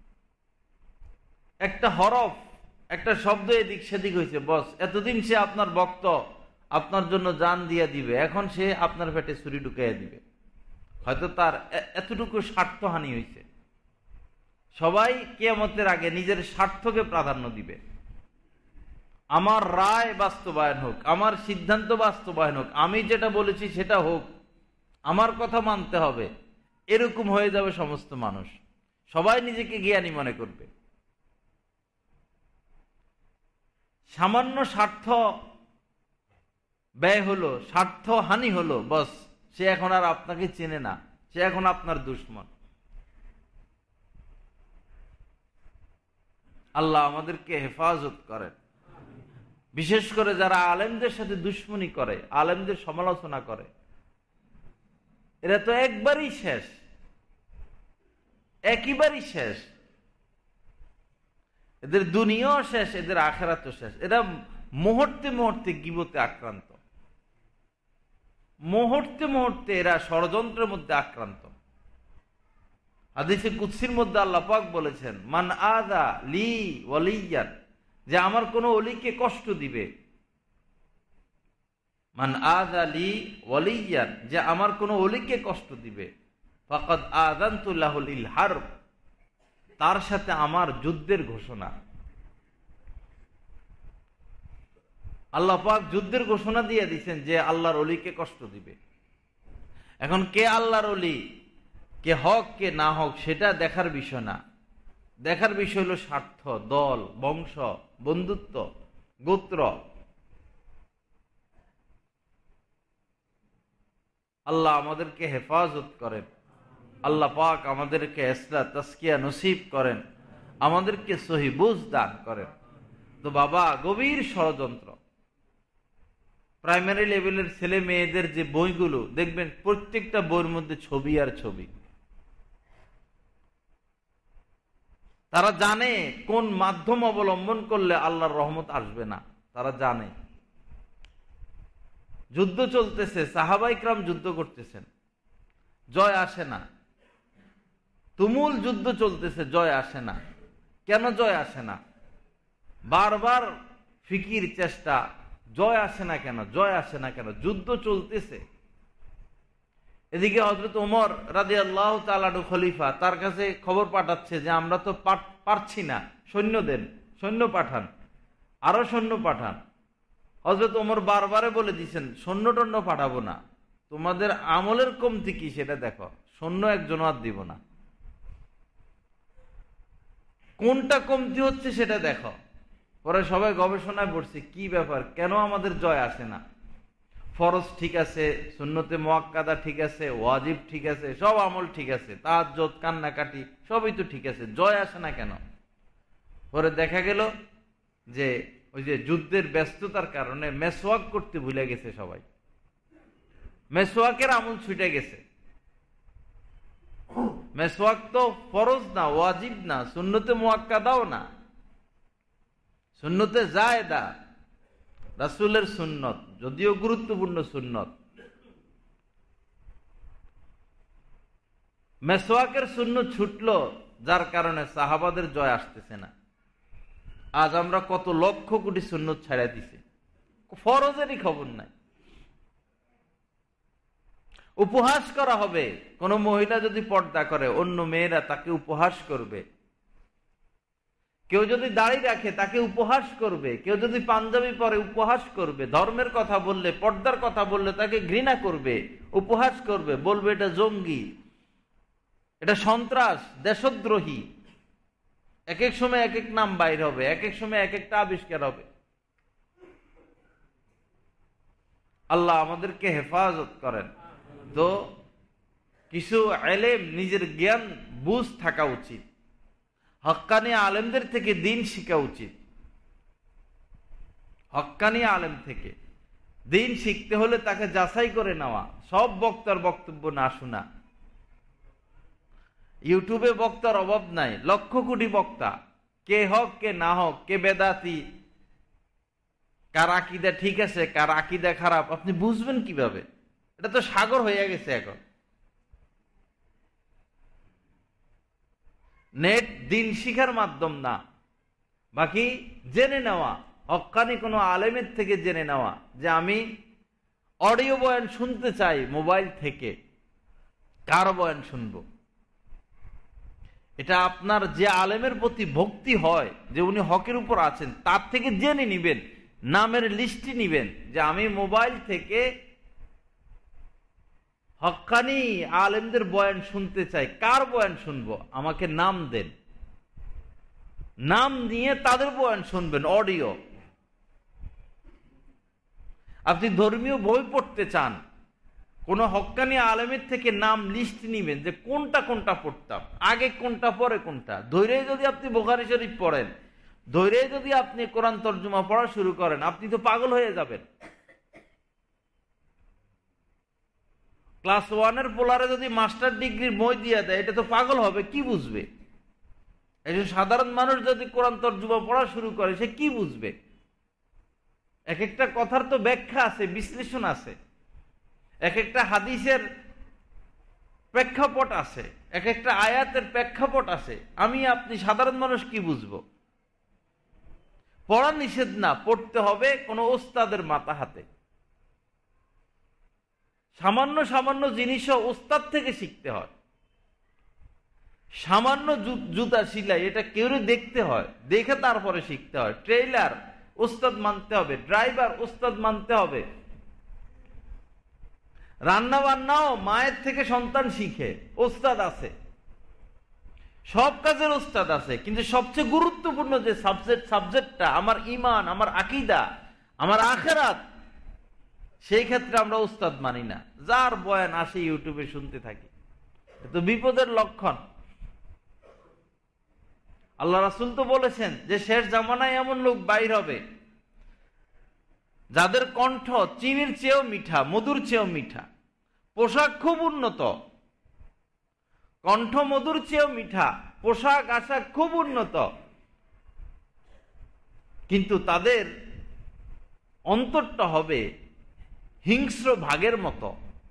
[SPEAKER 1] একটা হরফ, একটা শব্দ এদিক সেদিক হয়েছে, বস এতদিন সে আপনার ভক্ত, আপনার জন্য জান দিয়া দিবে, এখন সে আপনার পেটে ছুরি ঢুকাইয়া দিবে। হয়তো তার এতটুকু স্বার্থহানি হয়েছে। সবাই কিয়ামতের আগে নিজের স্বার্থকে প্রাধান্য দিবে। আমার রায় বাস্তবায়ন হোক, আমার সিদ্ধান্ত বাস্তবায়ন হোক, আমি যেটা বলেছি সেটা হোক, আমার কথা মানতে হবে, এরকম হয়ে যাবে সমস্ত মানুষ। সবাই নিজেকে জ্ঞানী মনে করবে। সামান্য স্বার্থ ব্যয় হলো, স্বার্থ হানি হলো, বস সে এখন আর আপনাকে চেনে না, সে এখন আপনার দুশমন। আল্লাহ আমাদেরকে হেফাজত করেন। বিশেষ করে যারা আলেমদের সাথে দুশমনি করে, আলেমদের সমালোচনা করে, এরা তো একবারই শেষ, একেবারেই শেষ। এদের দুনিয়াও শেষ, এদের আখিরাতও শেষ। এরা মুহূর্তে মুহূর্তে গীবতে আক্রান্ত, মুহূর্তে মুহূর্তে এরা ষড়যন্ত্রের মধ্যে আক্রান্ত। হাদিসে কুদসির মধ্যে আল্লাহ পাক বলেছেন, মান আযা লি ওয়ালিয়ান, যে আমার কোন ওলিকে কষ্ট দিবে, মান আযা লি ওয়ালিয়ান, যে আমার কোন ওলিকে কষ্ট দিবে, ফাকাদ আযানতু লাহুল হারব, তার সাথে আমার যুদ্ধের ঘোষণা। আল্লাহ পাক যুদ্ধের ঘোষণা দিয়ে দিয়েছেন যে আল্লাহর ওলিকে কষ্ট দিবে। এখন কে আল্লাহর ওলি, কে হক কে না হক সেটা দেখার বিষয় না। দেখার বিষয় হলো স্বার্থ, দল, বংশ, বন্ধুত্ব, গোত্র। আল্লাহ আমাদেরকে হেফাজত করেন। আল্লাহ পাক আমাদেরকে ইসলাহ তাসকিয়া নসিব করেন, আমাদেরকে সহি বুঝ দান করেন। তো বাবা, গভীর ষড়যন্ত্র। প্রাইমারি লেভেলের ছেলে মেয়েদের যে বইগুলো দেখবেন, প্রত্যেকটা বইয়ের মধ্যে ছবি আর ছবি। তারা জানে কোন মাধ্যম অবলম্বন করলে আল্লাহর রহমত আসবে না, তারা জানে। যুদ্ধ চলতেছে, সাহাবায়ে কেরাম যুদ্ধ করতেছেন, জয় আসে না। তুমুল যুদ্ধ চলতেছে, জয় আসে না। কেন জয় আসে না? বারবার ফিকির চেষ্টা, জয় আসে না কেন, জয় আসে না কেন? যুদ্ধ চলতেছে। এদিকে হযরত ওমর রাদিয়াল্লাহু তাআলা খলিফা, তার কাছে খবর পাঠাচ্ছে যে আমরা তো পারছি না, সৈন্য দেন, সৈন্য পাঠান, আরো সৈন্য পাঠান। হযরত ওমর বারবারে বলে দিয়েছেন, সৈন্য টন্য পাঠাবো না, তোমাদের আমলের কমতি কি সেটা দেখো, সৈন্য একজন আর দিব না। কোনটা কমতি হচ্ছে সেটা দেখো। পরে সবাই গবেষণায় পড়ছে, কি ব্যাপার, কেন আমাদের জয় আসে না? ফরজ ঠিক আছে, সুন্নতে মুআক্কাদা ঠিক আছে, ওয়াজিব ঠিক আছে, সব আমল ঠিক আছে, তাহাজ্জুদ, কান্নাকাটি সবই তো ঠিক আছে, জয় আসে না কেন? পরে দেখা গেল যে ওই যে যুদ্ধের ব্যস্ততার কারণে মেসওয়াক করতে ভুলে গেছে সবাই। মেসওয়াকের আমল ছুটে গেছে। মেসওয়াক তো ফরজ না, ওয়াজিব না, সুন্নতে মুআক্কাদাও না, সুন্নতে জায়েদা, রাসূলের সুন্নত, যদিও গুরুত্বপূর্ণ সুন্নত। মেসওয়াকের সুন্নত ছুটলো, যার কারণে সাহাবাদের জয় আসতেছে না। আজ আমরা কত লক্ষ কোটি সুন্নত ছাড়া দিছি, ফরজেরই খবর নাই। উপহাস করা হবে, কোন মহিলা যদি পর্দা করে অন্য মেয়েরা তাকে উপহাস করবে, কেউ যদি দাড়ি রাখে তাকে উপহাস করবে, কেউ যদি পাঞ্জাবি পরে উপহাস করবে, ধর্মের কথা বললে, পর্দার কথা বললে তাকে ঘৃণা করবে, উপহাস করবে, বলবে এটা জঙ্গি, এটা সন্ত্রাস, দেশদ্রোহী। এক এক সময় এক এক নাম বাইর হবে, এক এক সময় এক একটা আবিষ্কার হবে। আল্লাহ আমাদেরকে হেফাজত করেন। তো কিছু এলেম, নিজের জ্ঞান বুঝ থাকা উচিত, হক্কানি আলেমদের থেকে দিন শিখা উচিত। হক্কানি আলেম থেকে দিন শিখতে হলে তাকে যাচাই করে নেওয়া, সব বক্তার বক্তব্য না শোনা। ইউটিউবে বক্তার অভাব নাই, লক্ষ কোটি বক্তা, কে হক কে না হক, কে বেদাতি, কার আকীদা ঠিক আছে, কার আকীদা খারাপ, আপনি বুঝবেন কিভাবে? এটা তো সাগর হয়ে গেছে এখন। নেট দিন শিখার মাধ্যম না, বাকি জেনে নেওয়া, হক্কানি কোনো আলেমের থেকে জেনে নেওয়া যে আমি অডিও বয়ান শুনতে চাই মোবাইল থেকে, কার বয়ান শুনবো। এটা আপনার যে আলেমের প্রতি ভক্তি হয়, যে উনি হকের উপর আছেন, তার থেকে জেনে নিবেন, নামের লিস্টটি নিবেন যে আমি মোবাইল থেকে হক্কানি আলেমদের বয়ান শুনতে চাই, কার বয়ান শুনবো, আমাকে নাম দেন, নাম নিয়ে তাদের বয়ান শুনবেন অডিও। আপনি ধর্মীয় বই পড়তে চান, কোন হক্কানি আলেমের থেকে নাম লিস্ট নিবেন যে কোনটা কোনটা পড়তাম, আগে কোনটা পরে কোনটা। ধৈর্য যদি আপনি বুখারী শরীফ পড়েন, ধৈর্য যদি আপনি কোরআন তরজমা পড়া শুরু করেন, আপনি তো পাগল হয়ে যাবেন। ক্লাস 1-এর পোলারে যদি মাস্টার ডিগ্রির বই দিয়ে দেয়, এটা তো পাগল হবে, কি বুঝবে? একজন সাধারণ মানুষ যদি কোরআন তরজমা পড়া শুরু করে, সে কি বুঝবে? এক একটা কথার তো ব্যাখ্যা আছে, বিশ্লেষণ আছে, এক একটা হাদিসের প্রেক্ষাপট আছে, এক একটা আয়াতের প্রেক্ষাপট আছে। আমি আপনি সাধারণ মানুষ কি বুঝবো? পড়া নিষেধ না, পড়তে হবে কোনো ওস্তাদের মাথা হাতে। সামান্য সামান্য জিনিসও ওস্তাদ থেকে শিখতে হয়। সামান্য জুতা সিলাই, এটা কেউ দেখতে হয়, দেখে তারপরে শিখতে হয়। ট্রেইলার ওস্তাদ মানতে হবে, ড্রাইভার ওস্তাদ মানতে হবে। রান্না বান্নাও মায়ের থেকে সন্তান শিখে, ওস্তাদ আছে, সব কাজের ওস্তাদ আছে। কিন্তু সবচেয়ে গুরুত্বপূর্ণ যে সাবজেক্টটা আমার ঈমান, আমার আকীদা, আমার আখিরাত, সেই ক্ষেত্রে আমরা ওস্তাদ মানি না। যার বয়ান আসে ইউটিউবে শুনতে থাকি, তো বিপদের লক্ষণ। আল্লাহ রাসূল তো বলেছেন যে শেষ জামানায় এমন লোক বাইর হবে যাদের কণ্ঠ চিনির চেয়েও মিঠা, মধুর চেয়েও মিঠা, পোশাক খুব উন্নত, কণ্ঠ মধুর চেয়েও মিঠা, পোশাক আশাক খুব উন্নত, কিন্তু তাদের অন্তরটা হবে হিংস্র ভাগের মতো।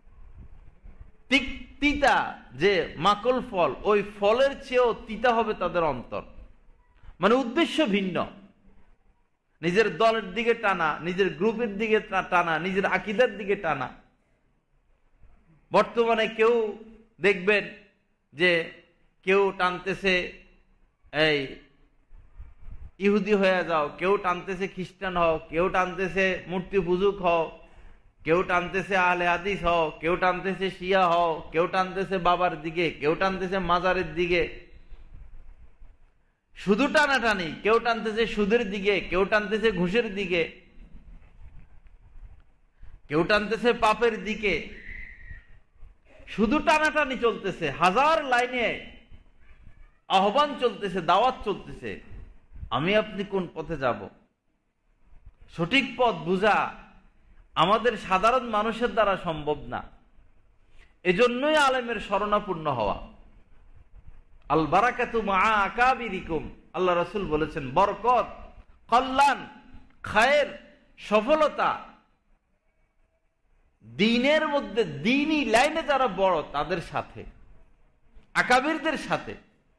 [SPEAKER 1] তিতা যে মাকল ফল, ওই ফলের চেয়েও তিতা হবে তাদের অন্তর। মানে উদ্দেশ্য ভিন্ন, নিজের দলের দিকে টানা, নিজের গ্রুপের দিকে টানা, নিজের আকীদার দিকে টানা। বর্তমানে কেউ দেখবেন যে কেউ টানতেছে এই ইহুদি হয়ে যাও, কেউ টানতেছে খ্রিস্টান হও, কেউ টানতেছে মূর্তি পূজক হও, কেউ টানতেছে আহলে হাদিস হও, কেউ টানতেছে শিয়া হও, কেউ টানতেছে বাবার দিকে, কেউ টানতেছে মাজারের দিকে। শুধু টানাটানি, কেউ টানতেছে সুদের দিকে, কেউ টানতেছে ঘুষের দিকে, কেউ টানতেছে পাপের দিকে। শুধু টানাটানি চলতেছে, হাজার লাইনে আহ্বান চলতেছে, দাওয়াত চলতেছে। আমি আপনি কোন পথে যাব? সঠিক পথ বুঝা আমাদের সাধারণ মানুষের দ্বারা সম্ভব না। এজন্যই আলেমের শরণাপন্ন হওয়া। আল বারাকাতু মা আকাবিরিকুম, আল্লাহ রাসূল বলেছেন বরকত, কল্যাণ, খায়ের, সফলতা দ্বীনের মধ্যে, দ্বীনি লাইনে যারা বড় তাদের সাথে, আকাবিরদের সাথে।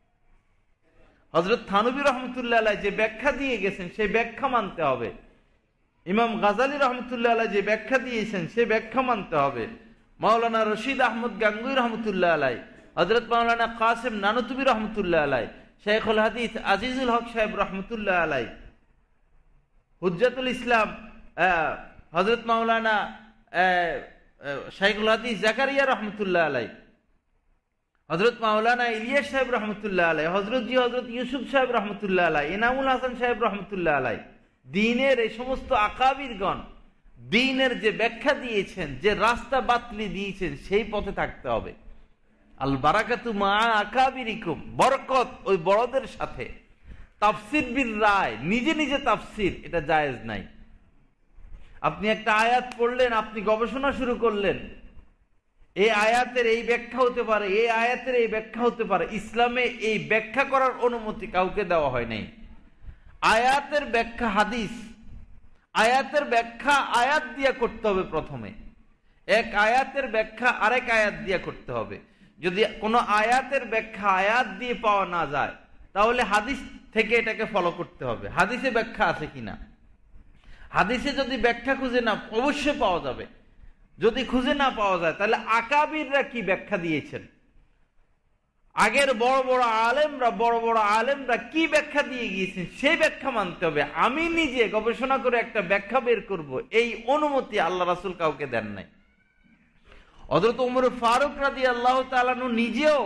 [SPEAKER 1] হযরত থানবী রহমতুল্লাহ আলাইহি যে ব্যাখ্যা দিয়ে গেছেন সেই ব্যাখ্যা মানতে হবে। ইমাম গাজালী রহমতুল্লাহ আলাইহি যে ব্যাখ্যা দিয়েছেন সেই ব্যাখ্যা মানতে হবে। মাওলানা রশিদ আহমদ গাঙ্গুই রহমতুল্লাহ আলাইহি, হযরত মাওলানা কাসেম নানুতুবি রহমতুল্লাহ আলাইহি, শাইখুল হাদিস আজিজুল হক সাহেব রহমতুল্লাহ আলাইহি, হুজ্জাতুল ইসলাম হযরত মাওলানা শাইখুল হাদিস জাকারিয়া রহমতুল্লাহ আলাইহি, হযরত মাওলানা ইলিয়াস সাহেব রহমতুল্লাহ আলাইহি, হযরত ইউসুফ সাহেব রহমতুল্লাহ আলাইহি, ইনামুল হাসান সাহেব রহমতুল্লাহ আলাইহি, দ্বীনের এই সমস্ত আকাবিরগণ দ্বীনের যে ব্যাখ্যা দিয়েছেন, যে রাস্তা বাতলি দিয়েছেন, সেই পথে থাকতে হবে। আল বারাকাতু মা আকাবিরিকুম, বরকত ওই বড়দের সাথে। তাফসির বিল রায়, নিজে নিজে তাফসির, এটা জায়েজ নাই। আপনি একটা আয়াত পড়লেন, আপনি গবেষণা শুরু করলেন, এই আয়াতের এই ব্যাখ্যা হতে পারে, এই আয়াতের এই ব্যাখ্যা হতে পারে। ইসলামে এই ব্যাখ্যা করার অনুমতি কাউকে দেওয়া হয় নাই। আয়াতের ব্যাখ্যা হাদিস, আয়াতের ব্যাখ্যা আয়াত দিয়ে করতে হবে। প্রথমে এক আয়াতের ব্যাখ্যা আরেক আয়াত দিয়ে করতে হবে। যদি কোনো আয়াতের ব্যাখ্যা আয়াত দিয়ে পাওয়া না যায়, তাহলে হাদিস থেকে এটাকে ফলো করতে হবে। হাদিসে ব্যাখ্যা আছে কিনা, হাদিসে যদি ব্যাখ্যা খুঁজে না, অবশ্যই পাওয়া যাবে। যদি খুঁজে না পাওয়া যায়, তাহলে আকাবিররা কি ব্যাখ্যা দিয়েছেন, আগের বড় বড় আলেমরা কি ব্যাখ্যা দিয়ে গিয়েছেন, সেই ব্যাখ্যা মানতে হবে। আমি নিজে গবেষণা করে একটা ব্যাখ্যা বের করব, এই অনুমতি আল্লাহ রাসূল কাউকে দেন নাই। হযরত ওমর ফারুক রাদিয়াল্লাহু তাআলা আনহু নিজেও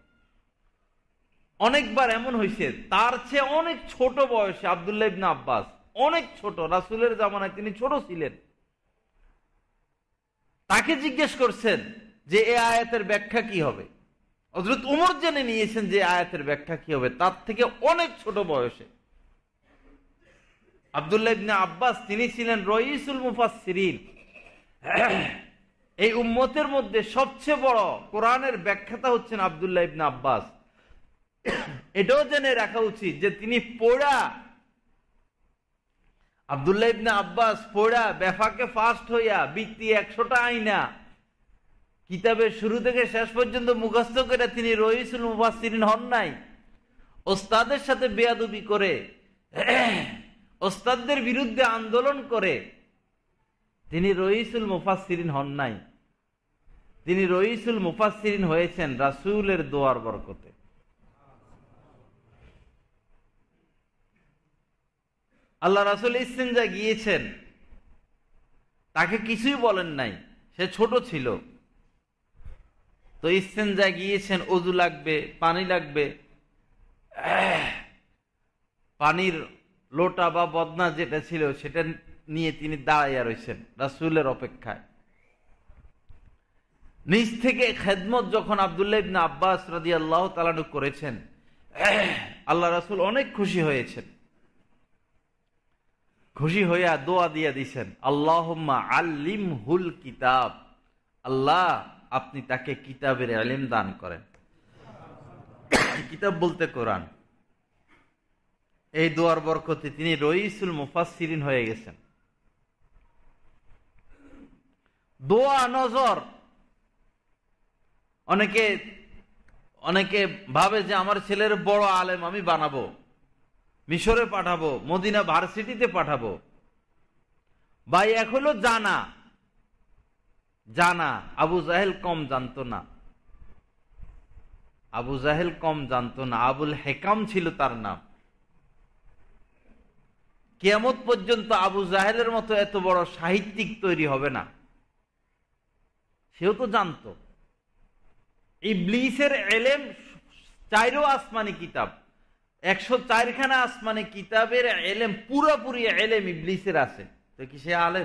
[SPEAKER 1] অনেকবার এমন হয়েছে, তার চেয়ে অনেক ছোট বয়সে আব্দুল্লাহ ইবনে আব্বাস, অনেক ছোট, রাসূলের জামানায় তিনি ছোট ছিলেন, তাকে জিজ্ঞেস করছেন যে এই আয়াতের ব্যাখ্যা কি হবে। হযরত ওমর জেনে নিয়েছেন যে আয়াতের ব্যাখ্যা কি হবে, তার থেকে অনেক ছোট বয়সে। আব্দুল্লাহ ইবনে আব্বাস তিনি ছিলেন রইসুল মুফাসসিরিন, এই উম্মতের মধ্যে সবচেয়ে বড় কোরআনের ব্যাখ্যাতা হচ্ছেন আব্দুল্লাহ ইবনে আব্বাস। এটাও জেনে রাখা উচিত যে তিনি পড়া, আব্দুল্লাহ ইবনে আব্বাস পড়া বেফাকে ফাস্ট হইয়া বৃত্তি 100টা আইনা কিতাবের শুরু থেকে শেষ পর্যন্ত মুখস্থ করে তিনি রইসুল মুফাসসিরিন হন নাই। ওস্তাদের সাথে বেয়াদবি করে, ওস্তাদদের বিরুদ্ধে আন্দোলন করে তিনি রইসুল মুফাসসিরিন হন নাই। তিনি রইসুল মুফাসসিরিন হয়েছেন রাসূলের দোয়ার বরকতে। আল্লাহ রাসূল ইস্তিনজা গিয়েছেন, তাকে কিছুই বলেন নাই, সে ছোট ছিল, তো ইস্তিনজা গিয়েছেন, ওযু লাগবে, পানি লাগবে, পানির লোটা বা বদনা যেটা ছিল সেটা নিয়ে তিনি দাঁড়াইয়া রয়েছেন রাসূলের অপেক্ষায়। নিজ থেকে খেদমত যখন আব্দুল্লাহ ইবনে আব্বাস রাদিয়াল্লাহু তাআলা আনহু করেছেন, আল্লাহ রাসূল অনেক খুশি হয়েছেন। খুশি হইয়া দোয়া দিয়ে দিছেন, আল্লাহুম্মা আল্লিমহুল কিতাব, আল্লাহ আপনি তাকে কিতাবের ইলম দান করেন। কিতাব বলতে কোরআন। এই দোয়ার বরকতে তিনি রইসুল মুফাসসিরিন হয়ে গেছেন। দোয়া নজর, অনেকে ভাবে যে আমার ছেলের বড় আলেম আমি বানাবো, মিশরে পাঠাবো, মদিনা ভার্সিটিতে পাঠাবো। ভাই এক হলো জানা, আবু জাহেল কম জানতো না, আবুল হেকাম ছিল তার নাম। কিয়ামত পর্যন্ত আবু জাহেলের মতো এত বড় সাহিত্যিক তৈরি হবে না, সেও তো জানতো। ইবলিসের ইলম 4 আসমানি কিতাব, 104খানা আসমানি কিতাবের ইলম, পুরোপুরি ইলম ইবলিসের আছে, তো কি সে আলেম?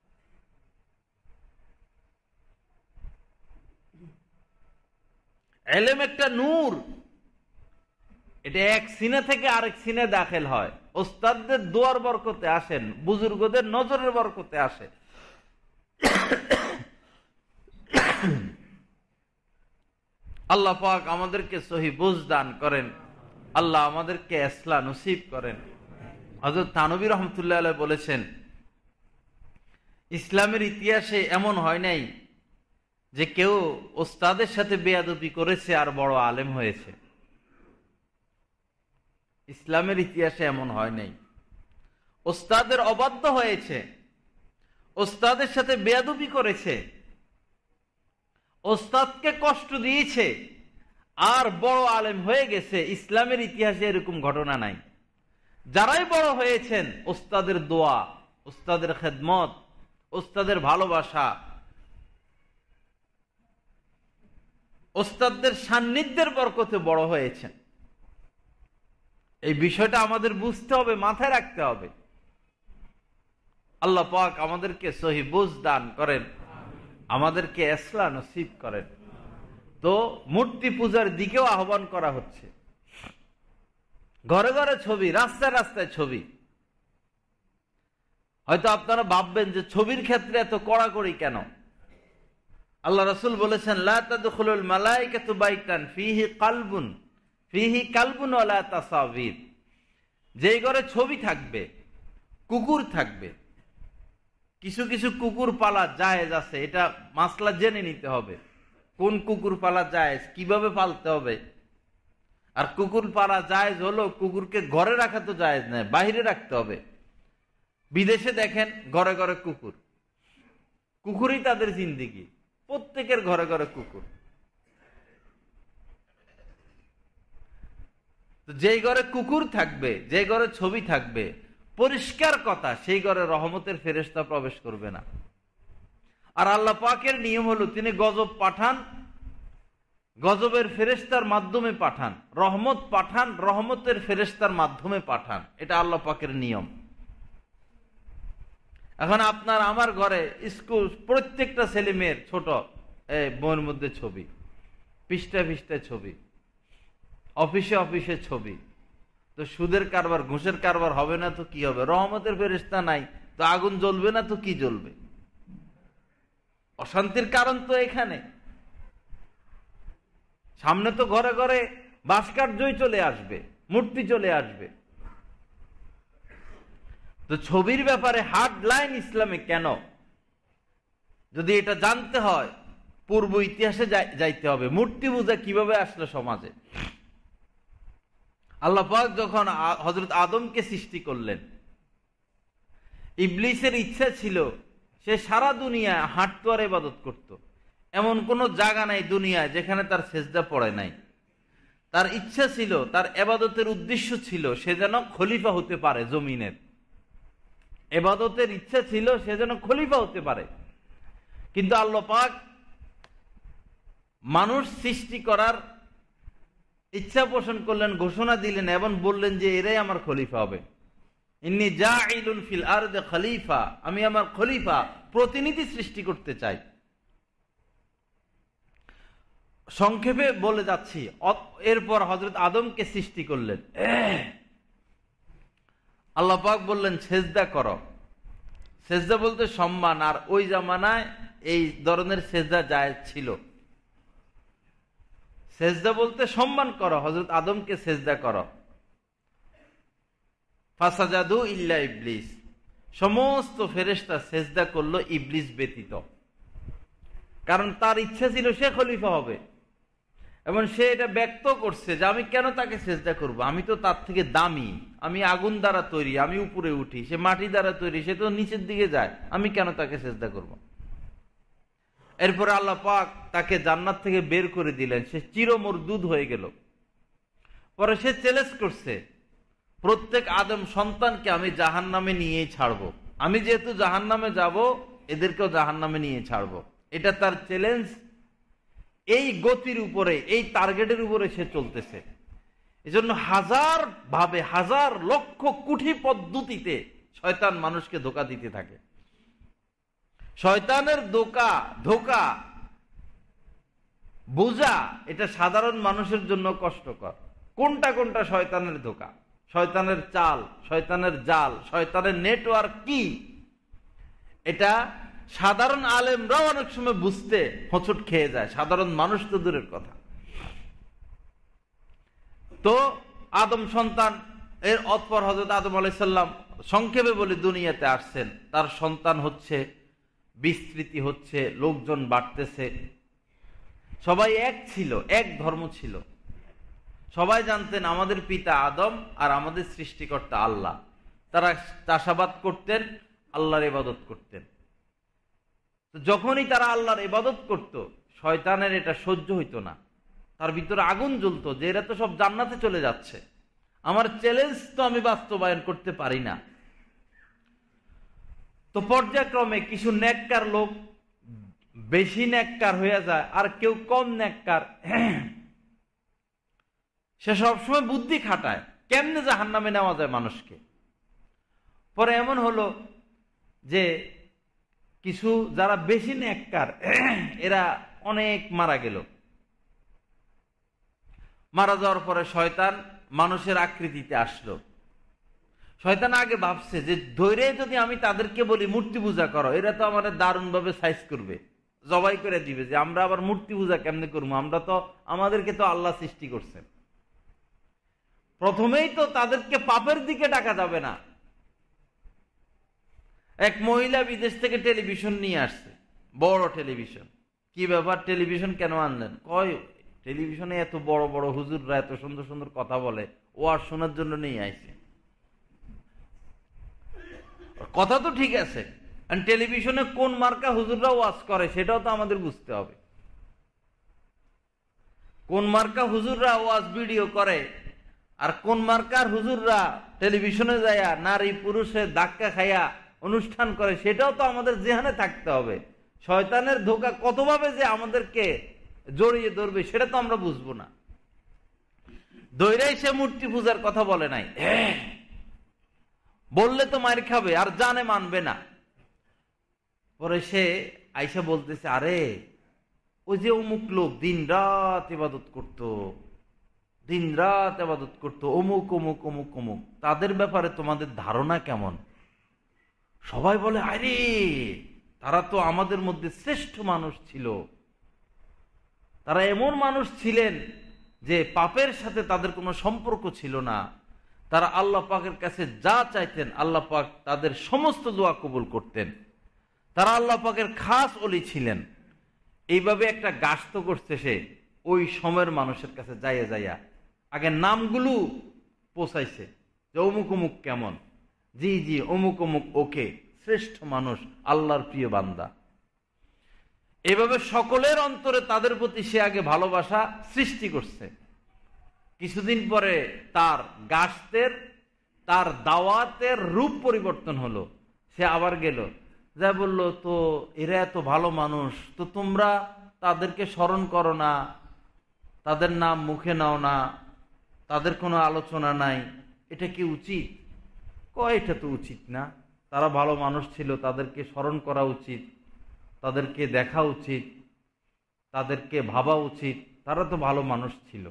[SPEAKER 1] ইলম একটা নূর, এটা এক সিনে থেকে আরেক সিনে দাখিল হয়। ওস্তাদদের দোয়ার বরকতে আসেন, বুজুর্গদের নজরের বরকতে আসে। আল্লাহ পাক আমাদেরকে সহি বুঝ দান করেন, আল্লাহ আমাদেরকে ইসলাহ নসিব করেন। হযরত থানবী রাহমাতুল্লাহ আলাইহি বলেছেন, ইসলামের ইতিহাসে এমন হয় নাই যে কেউ ওস্তাদের সাথে বেয়াদবি করেছে আর বড় আলেম হয়েছে। ইসলামের ইতিহাসে এমন হয় নাই। ওস্তাদের অবাধ্য হয়েছে, ওস্তাদের সাথে বেয়াদবি করেছে, ওস্তাদকে কষ্ট দিয়েছে আর বড় আলেম হয়ে গেছে। ইসলামের ইতিহাসে এরকম ঘটনা নাই। যারাই বড় হয়েছেন, ওস্তাদের দোয়া, ওস্তাদের খেদমত, ওস্তাদের ভালোবাসা, ওস্তাদদের সান্নিধ্যের বরকতে বড় হয়েছেন। এই বিষয়টা আমাদের বুঝতে হবে, মাথায় রাখতে হবে। আল্লাহ পাক আমাদেরকে সহি বুঝ দান করেন, আমাদেরকে ইসলাহ নসিব করেন। তো মূর্তি পূজার দিকেও আহ্বান করা হচ্ছে। ঘরে ঘরে ছবি, রাস্তায় রাস্তায় ছবি। হয়তো আপনারা ভাববেন যে ছবির ক্ষেত্রে এত কড়াকড়ি কেন? আল্লাহ রাসূল বলেছেন, লা তাদখুলুল মালায়েকাতু বাইতান ফিহি কালবুন ওয়ালা তাসাবির। যেই ঘরে ছবি থাকবে, কুকুর থাকবে, কিছু কিছু কুকুর পালা জায়েজ আছে, এটা মাসলা জেনে নিতে হবে। কোন কুকুর পালা জায়েজ, কিভাবে পালতে হবে। আর কুকুর পালা জায়েজ হলো, কুকুরকে ঘরে রাখা তো জায়েজ নয়, বাইরে রাখতে হবে। বিদেশে দেখেন ঘরে ঘরে কুকুর, কুকুরই তাদের জিন্দেগি, প্রত্যেকের ঘরে ঘরে কুকুর। তো যেই ঘরে কুকুর থাকবে, যে ঘরে ছবি থাকবে, পরিষ্কার কথা, সেই ঘরে রহমতের ফেরেশতা প্রবেশ করবে না। আর আল্লাহ পাকের নিয়ম হলো তিনি গজব পাঠান, গজবের ফেরেশতার মাধ্যমে পাঠান, রহমত পাঠান, রহমতের ফেরেশতার মাধ্যমে পাঠান। এটা আল্লাহ পাকের নিয়ম। এখন আপনার আমার ঘরে স্কুল, প্রত্যেকটা ছেলে মেয়ের ছোট বইয়ের মধ্যে ছবি, পৃষ্ঠায় পৃষ্ঠায় ছবি, অফিসে অফিসে ছবি। তো সুদের কারবার, ঘুষের কারবার হবে না তো কি হবে? রহমতের ফেরেশতা নাই তো আগুন জ্বলবে না তো কি জ্বলবে? অশান্তির কারণ তো এখানে। সামনে তো ঘরে ঘরে ভাস্কর্যই চলে আসবে, মূর্তি চলে আসবে। তো ছবির ব্যাপারে হার্ড লাইন ইসলামে কেন? যদি এটা জানতে হয় পূর্ব ইতিহাসে যাইতে হবে। মূর্তি পূজা কিভাবে আসলো সমাজে? আল্লাহ পাক যখন হযরত আদমকে সৃষ্টি করলেন, ইবলিসের ইচ্ছা ছিল সে সারা দুনিয়া হাঁটতো আর ইবাদত করত। এমন কোন জায়গা নাই দুনিয়ায় যেখানে তার সেজদা পড়ে নাই। তার ইচ্ছা ছিল, তার ইবাদতের উদ্দেশ্য ছিল সে যেন খলিফা হতে পারে জমিনের। ইবাদতের ইচ্ছা ছিল সে যেন খলিফা হতে পারে। কিন্তু আল্লাহ পাক মানুষ সৃষ্টি করার ইচ্ছা পোষণ করলেন, ঘোষণা দিলেন এবং বললেন যে এরাই আমার খলিফা হবে। ইন্নী জাইলুন ফিল আরদে খলিফা, আমি আমার খলিফা, প্রতিনিধি সৃষ্টি করতে চাই। সংক্ষেপে বলে যাচ্ছি। এরপর হযরত আদমকে সৃষ্টি করলেন, আল্লাহ পাক বললেন সেজদা করো। সেজদা বলতে সম্মান, আর ওই জামানায় এই ধরনের সেজদা জায়েজ ছিল। সেজদা বলতে সম্মান করো, হযরত আদমকে সেজদা করো। ফাসাজাদু ইল্লা ইবলিস, সমস্ত ফেরেশতা সেজদা করলো ইবলিস ব্যতীত। কারণ তার ইচ্ছা ছিল সে খলিফা হবে এবং সে এটা ব্যক্ত করছে যে আমি কেন তাকে সেজদা করব, আমি তো তার থেকে দামি, আমি আগুন দ্বারা তৈরি, আমি উপরে উঠি, সে মাটি দ্বারা তৈরি, সে তো নিচের দিকে যায়, আমি কেন তাকে সেজদা করব। এরপরে আল্লাহ পাক তাকে জান্নাত থেকে বের করে দিলেন, সে চিরমরদুদ হয়ে গেল। পরে সে চ্যালেঞ্জ করছে, প্রত্যেক আদম সন্তানকে আমি জাহান্নামে নিয়েই ছাড়বো, আমি যেহেতু জাহান্নামে যাব এদেরকেও জাহান্নামে নিয়ে ছাড়বো। এটা তার চ্যালেঞ্জ। এই গতির উপরে, এই টার্গেটের উপরে সে চলতেছে। এজন্য হাজার ভাবে, হাজার লক্ষ কোটি পদ্ধতিতে শয়তান মানুষকে ধোঁকা দিতে থাকে। শয়তানের ধোঁকা বোঝা এটা সাধারণ মানুষের জন্য কষ্টকর। কোনটা কোনটা শয়তানের ধোঁকা, শয়তানের চাল, শয়তানের জাল, শয়তানের নেটওয়ার্ক কি, এটা সাধারণ আলেমরাও অনেক সময় বুঝতে হোঁচট খেয়ে যায়, সাধারণ মানুষ তো দূরের কথা। তো আদম সন্তান, এর অতঃপর হযরত আদম আলাইহিস সালাম সংক্ষেপে বলে দুনিয়াতে আসছেন। তার সন্তান হচ্ছে, বিস্তৃতি হচ্ছে, লোকজন বাড়তেছে। সবাই এক ছিল, এক ধর্ম ছিল। সবাই জানতেন আমাদের পিতা আদম আর আমাদের সৃষ্টিকর্তা আল্লাহ। তারা চাষাবাদ করতেন, আল্লাহর ইবাদত করতেন। তো যখনই তারা আল্লাহর ইবাদত করত, শয়তানের এটা সহ্য হইতো না, তার ভিতরে আগুন জ্বলতো যে এরা তো সব জান্নাতে চলে যাচ্ছে, আমার চ্যালেঞ্জ তো আমি বাস্তবায়ন করতে পারি না। তো পর্যায়ক্রমে কিছু নেককার লোক বেশি নেককার হয়ে যায়, আর কেউ কম নেককার, সে সবসময় বুদ্ধি খাটায় কেমনে জাহান্নামে নেওয়া যায় মানুষকে। পরে এমন হলো যে কিছু যারা বেশি নেককার এরা অনেক মারা গেল। মারা যাওয়ার পরে শয়তান মানুষের আকৃতিতে আসলো। শয়তান আগে ভাবছে যে ধৈর্য যদি আমি তাদেরকে বলি মূর্তি পূজা করো, এরা তো আমাদের দারুণ ভাবে সাইজ করবে, জবাই করে দিবে, যে আমরা আবার মূর্তি পূজা কেমনে করবো, আমরা তো, আমাদেরকে তো আল্লাহ সৃষ্টি করছেন। প্রথমেই তো তাদেরকে পাপের দিকে ডাকা যাবে না। এক মহিলা বিদেশ থেকে টেলিভিশন নিয়ে আসছে, বড় টেলিভিশন, কি ব্যাপার, টেলিভিশন কেন আনলেন? কয় টেলিভিশনে এত বড় বড় হুজুররা এত সুন্দর সুন্দর কথা বলে, ও আর শোনার জন্য নিয়ে আইছে। কথা তো ঠিক আছে, টেলিভিশনে কোন মার্কা হুজুররা ওয়াজ করে সেটাও তো আমাদের বুঝতে হবে। কোন মার্কা হুজুররা ওয়াজ ভিডিও করে আর কোন মার্কার হুজুররা টেলিভিশনে যায়া নারী পুরুষের ধাক্কা খাইয়া অনুষ্ঠান করে সেটাও তো আমাদের জেহানে থাকতে হবে। শয়তানের ধোঁকা কতভাবে যে আমাদেরকে জড়িয়ে ধরবে সেটা তো আমরা বুঝবো না। দৈরাই সে মূর্তি পূজার কথা বলে নাই, বললে তো মার খাবে আর জানে মানবে না। পরে সে আইসা বলতেছে, আরে ওই যে অমুক লোক দিন রাত ইবাদত করতো, দিন রাত ইবাদত করতো, অমুক অমুক অমুক অমুক, তাদের ব্যাপারে তোমাদের ধারণা কেমন? সবাই বলে, আরে তারা তো আমাদের মধ্যে শ্রেষ্ঠ মানুষ ছিল, তারা এমন মানুষ ছিলেন যে পাপের সাথে তাদের কোনো সম্পর্ক ছিল না, তারা আল্লাহ পাকের কাছে যা চাইতেন আল্লাহ পাক তাদের সমস্ত দোয়া কবুল করতেন, তারা আল্লাহ পাকের খাস ওলি ছিলেন। এইভাবে একটা গাস্ত করছে সে ওই সময়ের মানুষের কাছে যাইয়া যাইয়া আগে নামগুলো পোষাইছে যে অমুক অমুক কেমন, জি জি অমুক অমুক ওকে, শ্রেষ্ঠ মানুষ, আল্লাহর প্রিয় বান্দা। এভাবে সকলের অন্তরে তাদের প্রতি সে আগে ভালোবাসা সৃষ্টি করছে। কিছুদিন পরে তার গাস্তের, তার দাওয়াতের রূপ পরিবর্তন হলো। সে আবার গেল, যা বলল, তো এরা এত ভালো মানুষ, তো তোমরা তাদেরকে স্মরণ করো না, তাদের নাম মুখে নাও না, তাদের কোনো আলোচনা নাই, এটা কি উচিত? কয় এটা তো উচিত না, তারা ভালো মানুষ ছিল, তাদেরকে স্মরণ করা উচিত, তাদেরকে দেখা উচিত, তাদেরকে ভাবা উচিত, তারা তো ভালো মানুষ ছিল।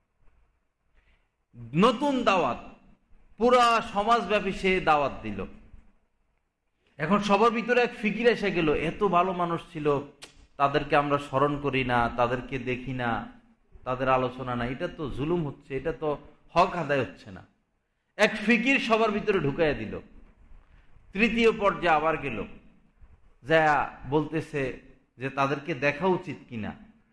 [SPEAKER 1] নতুন দাওয়াত, পুরা সমাজব্যাপী সে দাওয়াত দিল। এখন সবার ভিতরে এক ফিকির এসে গেল, এত ভালো মানুষ ছিল, তাদেরকে আমরা স্মরণ করি না, তাদেরকে দেখি না, তাদের আলোচনা না, এটা তো জুলুম হচ্ছে, এটা তো হক আদায় হচ্ছে না। এক ফিকির সবার ভিতরে ঢুকাইয়া দিল। তৃতীয় পর্যায়ে আবার গেল, যা বলতেছে যে তাদেরকে দেখা উচিত কিনা।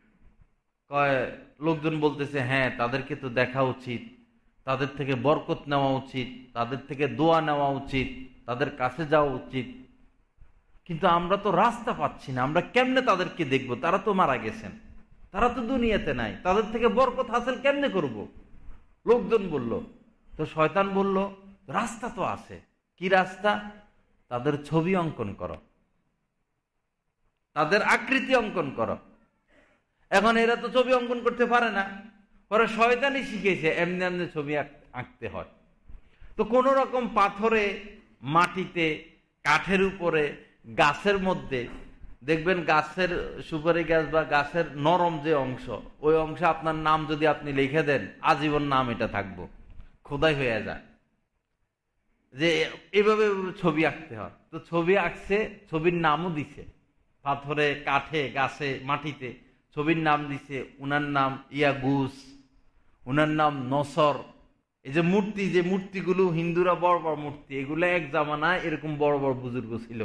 [SPEAKER 1] লোকজন বলতেছে, হ্যাঁ তাদেরকে তো দেখা উচিত, তাদের থেকে বরকত নেওয়া উচিত, তাদের থেকে দোয়া নেওয়া উচিত, তাদের কাছে যাওয়া উচিত, কিন্তু আমরা তো রাস্তা পাচ্ছি না, আমরা কেমনে তাদেরকে দেখব? তারা তো মারা গেছেন, তারা তো দুনিয়াতে নাই, তাদের থেকে বরকত হাসিল কেমনে করব? লোকজন বলল। তো শয়তান বলল, রাস্তা তো আছে। কি রাস্তা? তাদের ছবি অঙ্কন করো, তাদের আকৃতি অঙ্কন করো। এখন এরা তো ছবি অঙ্কন করতে পারে না, পরে শয়তানই শিখেছে এমনি এমনি ছবি আঁকতে হয়। তো কোন রকম পাথরে, মাটিতে, কাঠের উপরে, গাছের মধ্যে, দেখবেন গাছের সুপারি গাছ বা গাছের নরম যে অংশ, ওই অংশে আপনার নাম যদি আপনি লিখে দেন, আজীবন নাম এটা থাকবো, খোদাই হয়ে যায়। যে এভাবে ছবি আঁকতে হয়। তো ছবি আঁকছে, ছবির নামও দিছে, পাথরে, কাঠে, গাছে, মাটিতে ছবির নাম দিছে। উনার নাম ইয়াগুস, উনার নাম নসর। এই যে মূর্তি, যে মূর্তিগুলো হিন্দুরা বড় বড় মূর্তি, এগুলো এক জামানায় এরকম বড় বড় বুজুর্গ ছিল।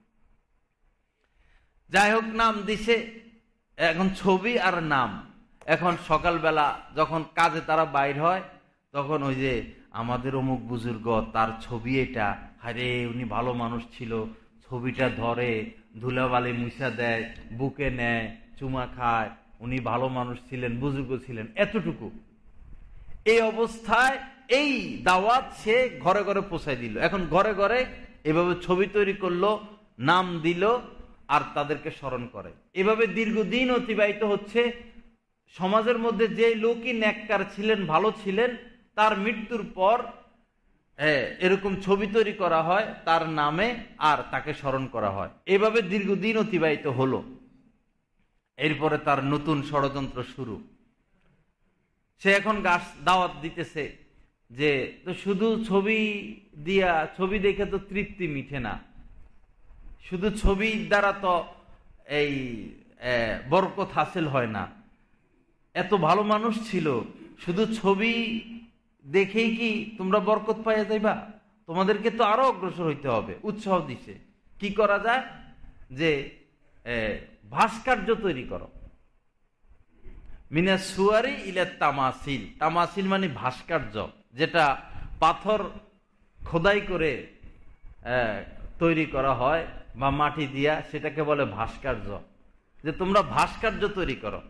[SPEAKER 1] যাই হোক, নাম দিছে। এখন ছবি আর নাম। এখন সকালবেলা যখন কাজে তারা বাইর হয়, তখন ওই যে আমাদের অমুক বুজুর্গ, তার ছবি এটা, আরে উনি ভালো মানুষ ছিল, ছবিটা ধরে ধুলাবালি মুছা দেয়, বুকে নেয়, চুমা খায়, উনি ভালো মানুষ ছিলেন, বুজুর্গ ছিলেন, এতটুকু। এই অবস্থায় এই দাওয়াত সে ঘরে ঘরে পৌঁছায় দিল। এখন ঘরে ঘরে এভাবে ছবি তৈরি করলো, নাম দিল, আর তাদেরকে স্মরণ করে। এভাবে দীর্ঘদিন অতিবাহিত হচ্ছে। সমাজের মধ্যে যে লোকই নেককার ছিলেন, ভালো ছিলেন, তার মৃত্যুর পর এরকম ছবি তৈরি করা হয় তার নামে, আর তাকে স্মরণ করা হয়। এভাবে দীর্ঘদিন অতিবাহিত হলো। এরপরে তার নতুন ষড়যন্ত্র শুরু। সে এখন দাওয়াত দিতেছে যে তো শুধু ছবি দিয়া, ছবি দেখে তো তৃপ্তি মিঠে না, শুধু ছবির দ্বারা তো এই বরকত হাসিল হয় না। এত ভালো মানুষ ছিল, শুধু ছবি দেখেই কি তোমরা বরকত পাইয়া যাইবা? তোমাদেরকে তো আরো অগ্রসর হইতে হবে। উৎসাহ দিছে। কি করা যায়? যে ভাস্কর্য তৈরি করো। মিনাস সুয়ারি ইলা তামাসিল, তামাসিল মানে ভাস্কর্য, যেটা পাথর খোদাই করে তৈরি করা হয় বা মাটি দিয়া, সেটাকে বলে ভাস্কর্য। যে তোমরা ভাস্কর্য তৈরি করো।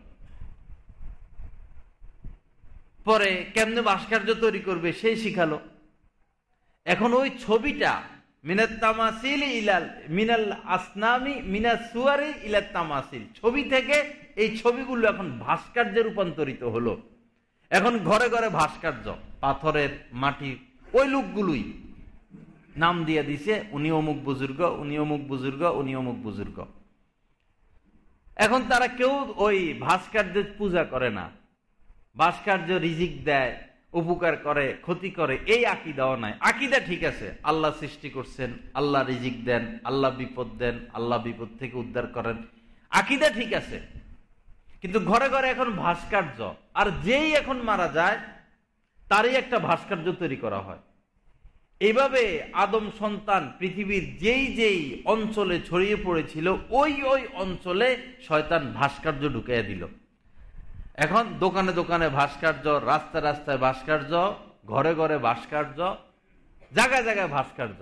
[SPEAKER 1] পরে কেমনে ভাস্কর্য তৈরি করবে সেই শিখালো। এখন ওই ছবিটা মিনাত তামাসিল ইলাল মিনাল আসনামি মিনাস সুয়ারি ইলা তামাসিল, ছবি থেকে এই ছবিগুলো এখন ভাস্কর্যে রূপান্তরিত হলো। এখন ঘরে ঘরে ভাস্কর্য, পাথরের, মাটি, ওই লোকগুলোই নাম দিয়ে দিছে উনি অমুক বুজুর্গ, উনি অমুক বুজুর্গ, উনি অমুক বুজুর্গ। এখন তারা কেউ ওই ভাস্কর্যের পূজা করে না। ভাস্কর্য রিজিক দেয়, উপকার করে, ক্ষতি করে, এই আকীদাও নাই। আকীদা ঠিক আছে, আল্লাহ সৃষ্টি করছেন, আল্লাহ রিজিক দেন, আল্লাহ বিপদ দেন, আল্লাহ বিপদ থেকে উদ্ধার করেন, আকীদা ঠিক আছে। কিন্তু ঘরে ঘরে এখন ভাস্কর্য, আর যেই এখন মারা যায় তারই একটা ভাস্কর্য তৈরি করা হয়। এইভাবে আদম সন্তান পৃথিবীর যেই যেই অঞ্চলে ছড়িয়ে পড়েছিল ওই ওই অঞ্চলে শয়তান ভাস্কর্য ঢুকিয়ে দিল। এখন দোকানে দোকানে ভাস্কর্য, রাস্তায় রাস্তায় ভাস্কর্য, ঘরে ঘরে ভাস্কর্য, জায়গায় জায়গায় ভাস্কর্য।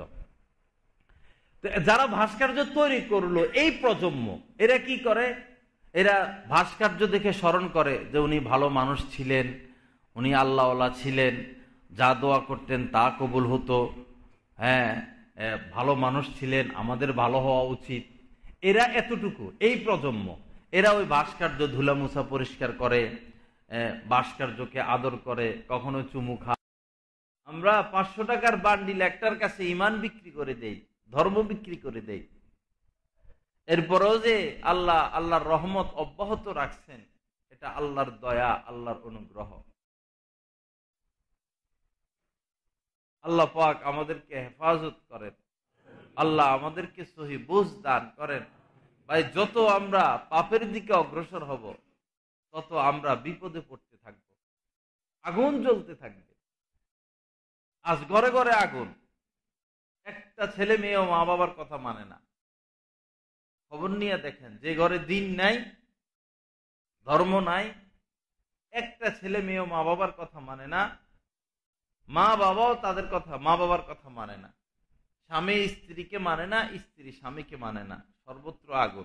[SPEAKER 1] যারা ভাস্কর্য তৈরি করলো এই প্রজন্ম, এরা কি করে? এরা ভাস্কর্য দেখে স্মরণ করে যে উনি ভালো মানুষ ছিলেন, উনি আল্লাহওয়ালা ছিলেন, যা দোয়া করতেন তা কবুল হতো, হ্যাঁ ভালো মানুষ ছিলেন, আমাদের ভালো হওয়া উচিত। এরা এতটুকু, এই প্রজন্ম, এরা ওই ভাস্কর্য ধুলা মুছা পরিষ্কার করে, ভাস্কর্যকে আদর করে, কখনো চুমু খায়। আমরা 500 টাকার বান্ডিল একটার কাছে ইমান বিক্রি করে দেই, ধর্ম বিক্রি করে দেই। এরপরেও যে আল্লাহর রহমত অব্যাহত রাখছেন, এটা আল্লাহর দয়া, আল্লাহর অনুগ্রহ। আল্লাহ পাক আমাদেরকে হেফাজত করেন, আল্লাহ আমাদেরকে সহি বুঝ দান করেন। ভাই, যত আমরা পাপের দিকে অগ্রসর হব তত আমরা বিপদে পড়তে থাকব, আগুন জ্বলতে থাকবে। আজ ঘরে ঘরে আগুন, একটা ছেলে মেয়েও মা বাবার কথা মানে না। খবর নিয়ে দেখেন, যে ঘরে দিন নাই, ধর্ম নাই, একটা ছেলে মেয়েও মা বাবার কথা মানে না, মা বাবাও তাদের কথা, মা বাবার কথা মানে না, স্বামী স্ত্রীকে মানে না, স্ত্রী স্বামীকে মানে না। সর্বত্র আগুন,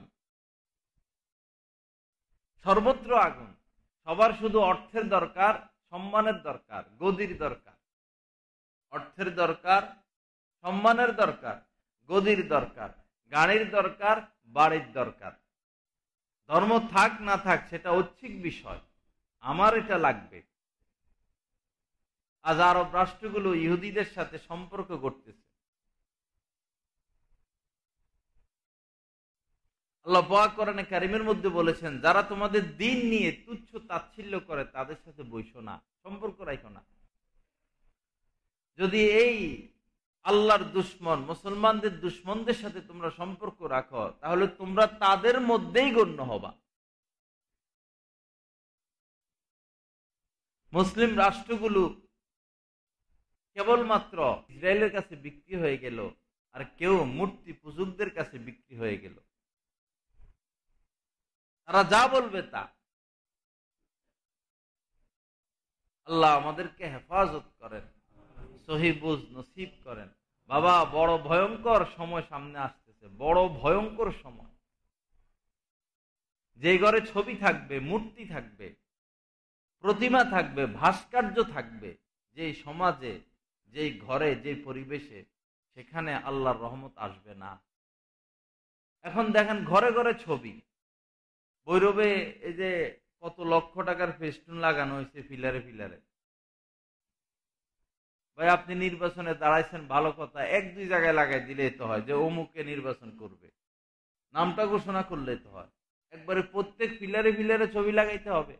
[SPEAKER 1] সর্বত্র আগুন। সবার শুধু অর্থের দরকার, সম্মানের দরকার, গদির দরকার। অর্থের দরকার, সম্মানের দরকার, গদির দরকার, গাড়ির দরকার, বাড়ির দরকার। ধর্ম থাক না থাক সেটা ঐচ্ছিক বিষয়, আমার এটা লাগবে। আজ আরব রাষ্ট্রগুলো ইহুদিদের সাথে সম্পর্ক করতেছে। আল্লাহ পাক কোরআনে কারিমের মধ্যে বলেছেন, যারা তোমাদের দিন নিয়ে তুচ্ছ তাচ্ছিল্য করে তাদের সাথে বইসো না, সম্পর্ক রাখো না। যদি এই আল্লাহর দুশ্মন, মুসলমানদের দুশ্মনদের সাথে তোমরা সম্পর্ক রাখো, তাহলে তোমরা তাদের মধ্যেই গণ্য হবা। মুসলিম রাষ্ট্রগুলো কেবলমাত্র ইসরায়েলের কাছে বিক্রি হয়ে গেল, আর কেউ মূর্তি পূজকদের কাছে বিক্রি হয়ে গেল। তারা যা বলবে তা। আল্লাহ আমাদেরকে হেফাজত করেন, সহি বুঝ নসিব করেন। বাবা, বড় ভয়ঙ্কর সময় সামনে আসতেছে, বড় ভয়ঙ্কর সময়। যে ঘরে ছবি থাকবে, মূর্তি থাকবে, প্রতিমা থাকবে, ভাস্কর্য থাকবে, যে সমাজে, যে ঘরে, যে পরিবেশে, সেখানে আল্লাহর রহমত আসবে না। এখন দেখেন ঘরে ঘরে ছবি। ভৈরবে এই যে কত লক্ষ টাকার ফেস্টুন লাগানো হয়েছে পিলারে পিলারে। ভাই, আপনি নির্বাচনে দাঁড়াইছেন, ভালো কথা, 1-2 জায়গায় লাগাই দিলেই তো হয় যে অমুকে নির্বাচন করবে, নামটা ঘোষণা করলেই তো হয়। একবারে প্রত্যেক পিলারে পিলারে ছবি লাগাইতে হবে?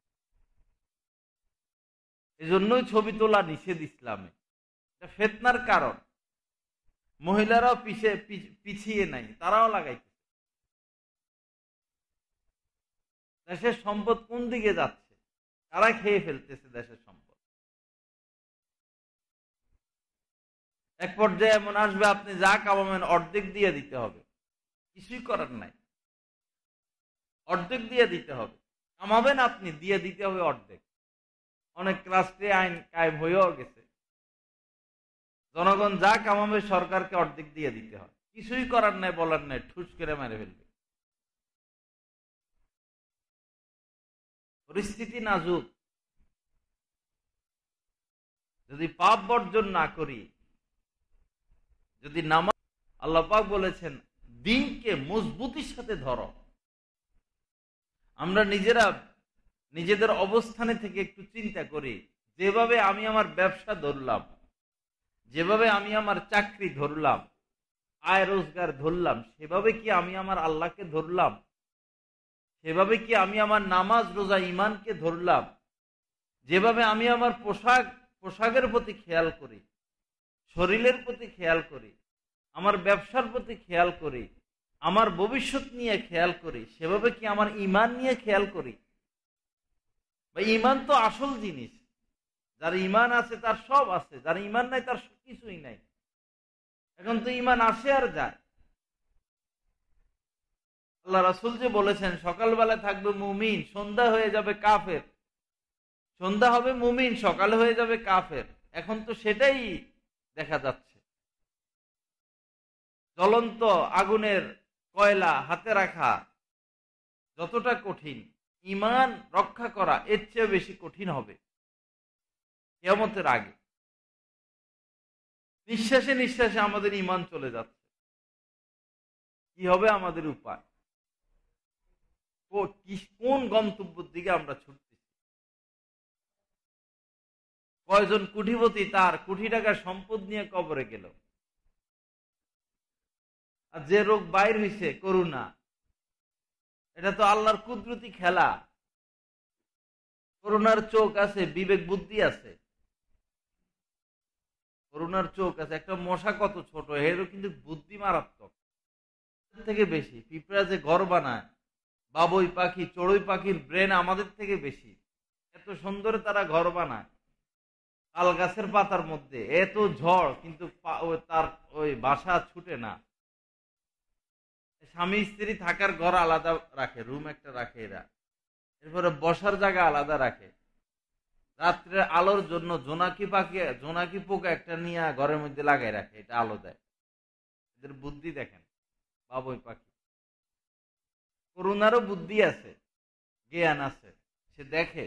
[SPEAKER 1] এজন্যই ছবি তোলা নিষেধ ইসলামে। এটা ফিতনার কারণ। মহিলারাও পিছিয়ে নাই, তারাও লাগাইতেছে। দেশের সম্পদ কোন দিকে যাচ্ছে? কারা খেয়ে ফেলতেছে দেশের সম্পদ? এক পর্যায়ে এমন আসবে, আপনি যা কামাবেন অর্ধেক দিয়ে দিতে হবে, কিছুই করার নাই। অর্ধেক দিয়ে দিতে হবে। কামাবেন আপনি, দিয়ে দিতে হবে অর্ধেক। অনেক রাষ্ট্রে আইন কায়েম হয়েও গেছে, জনগণ যা কামাবে সরকারকে অর্ধেক দিয়ে দিতে হয়। কিছুই করার নাই, বলার নাই, ঠুস করে মেরে ফেলবে। পরিস্থিতি নাজুক। যদি পাপ বর্জন না করি, যদি নামাজ, আল্লাহ পাক বলেছেন দিনকে মজবুতির সাথে ধরো। আমরা নিজেরা নিজেদের অবস্থানে থেকে একটু চিন্তা করি, যেভাবে আমি আমার ব্যবসা ধরলাম, যেভাবে আমি আমার চাকরি ধরলাম, আয় রোজগার ধরলাম, সেভাবে কি আমি আমার আল্লাহকে ধরলাম? সেভাবে কি আমি আমার নামাজ রোজা ইমানকে ধরলাম? যেভাবে আমি আমার পোশাকের প্রতি খেয়াল করি, শরীরের প্রতি খেয়াল করি, আমার ব্যবসার প্রতি খেয়াল করি, আমার ভবিষ্যৎ নিয়ে খেয়াল করি, সেভাবে কি আমার ইমান নিয়ে খেয়াল করি? বা ইমান তো আসল জিনিস। যার ইমান আছে তার সব আছে, যার ইমান নাই তার কিছুই নাই। এখন তো ইমান আসে আর যায়। আল্লাহ রাসূল যে বলেছেন সকালবেলা থাকবে মুমিন, সন্ধ্যা হয়ে যাবে কাফের। সন্ধ্যা হবে মুমিন, সকাল হয়ে যাবে কাফের। এখন তো সেটাই দেখা যাচ্ছে। জ্বলন্ত আগুনের কয়লা হাতে রাখা যতটা কঠিন, ইমান রক্ষা করা এর চেয়ে বেশি কঠিন হবে কিয়ামতের আগে। নিঃশ্বাসে নিঃশ্বাসে আমাদের ইমান চলে যাচ্ছে। কি হবে আমাদের উপায়? কোন গন্তব্যের দিকে আমরা ছুটতেছি? কয়জন কোটিপতি তার কোটি টাকার সম্পদ নিয়ে কবরে গেল। আর যে রোগ বাইর হইছে করোনা, এটা তো আল্লাহর কুদরতি খেলা। করোনার চোখ আছে, বিবেক বুদ্ধি আছে। করোনার চোখ আছে, একটা মশা কত ছোট, এরও কিন্তু বুদ্ধি মারাত্মক থেকে বেশি। পিঁপড়া যে ঘর বানায়, বাবুই পাখি, চড়ুই পাখির ব্রেন আমাদের থেকে বেশি। এত সুন্দর তারা ঘর বানায় তাল গাছের পাতার মধ্যে, এত ঝড় কিন্তু তার ওই বাসা ছুটে না। স্বামী স্ত্রী থাকার ঘর আলাদা রাখে, রুম একটা রাখে এরা, এরপরে বসার জায়গা আলাদা রাখে। রাত্রে আলোর জন্য জোনাকি পোকা একটা নিয়ে ঘরের মধ্যে লাগাই রাখে, এটা আলো দেয়। এদের বুদ্ধি দেখেন, বাবুই পাখি। করুণারও বুদ্ধি আছে, জ্ঞান আছে, সে দেখে।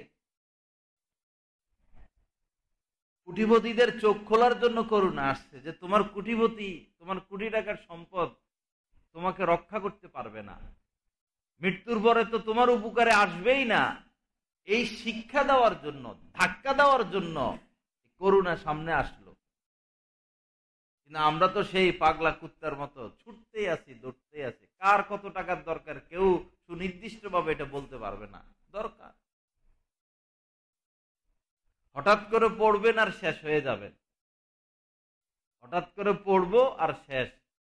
[SPEAKER 1] কোটিপতিদের চোখ খোলার জন্য করুণা আসছে, যে তোমার কোটিপতি, তোমার কোটি টাকার সম্পদ তোমাকে রক্ষা করতে পারবে না, মৃত্যুর পরে তো তোমার উপকারে আসবেই না। এই শিক্ষা দেওয়ার জন্য, ধাক্কা দেওয়ার জন্য করুণা সামনে আসলো। কিন্তু আমরা তো সেই পাগলা কুত্তার মতো ছুটতেই আছি, দৌড়তেই আছি। কার কত টাকার দরকার কেউ সুনির্দিষ্ট ভাবে এটা বলতে পারবে না। দরকার হঠাৎ করে পড়বেন আর শেষ হয়ে যাবেন, হঠাৎ করে পড়বো আর শেষ।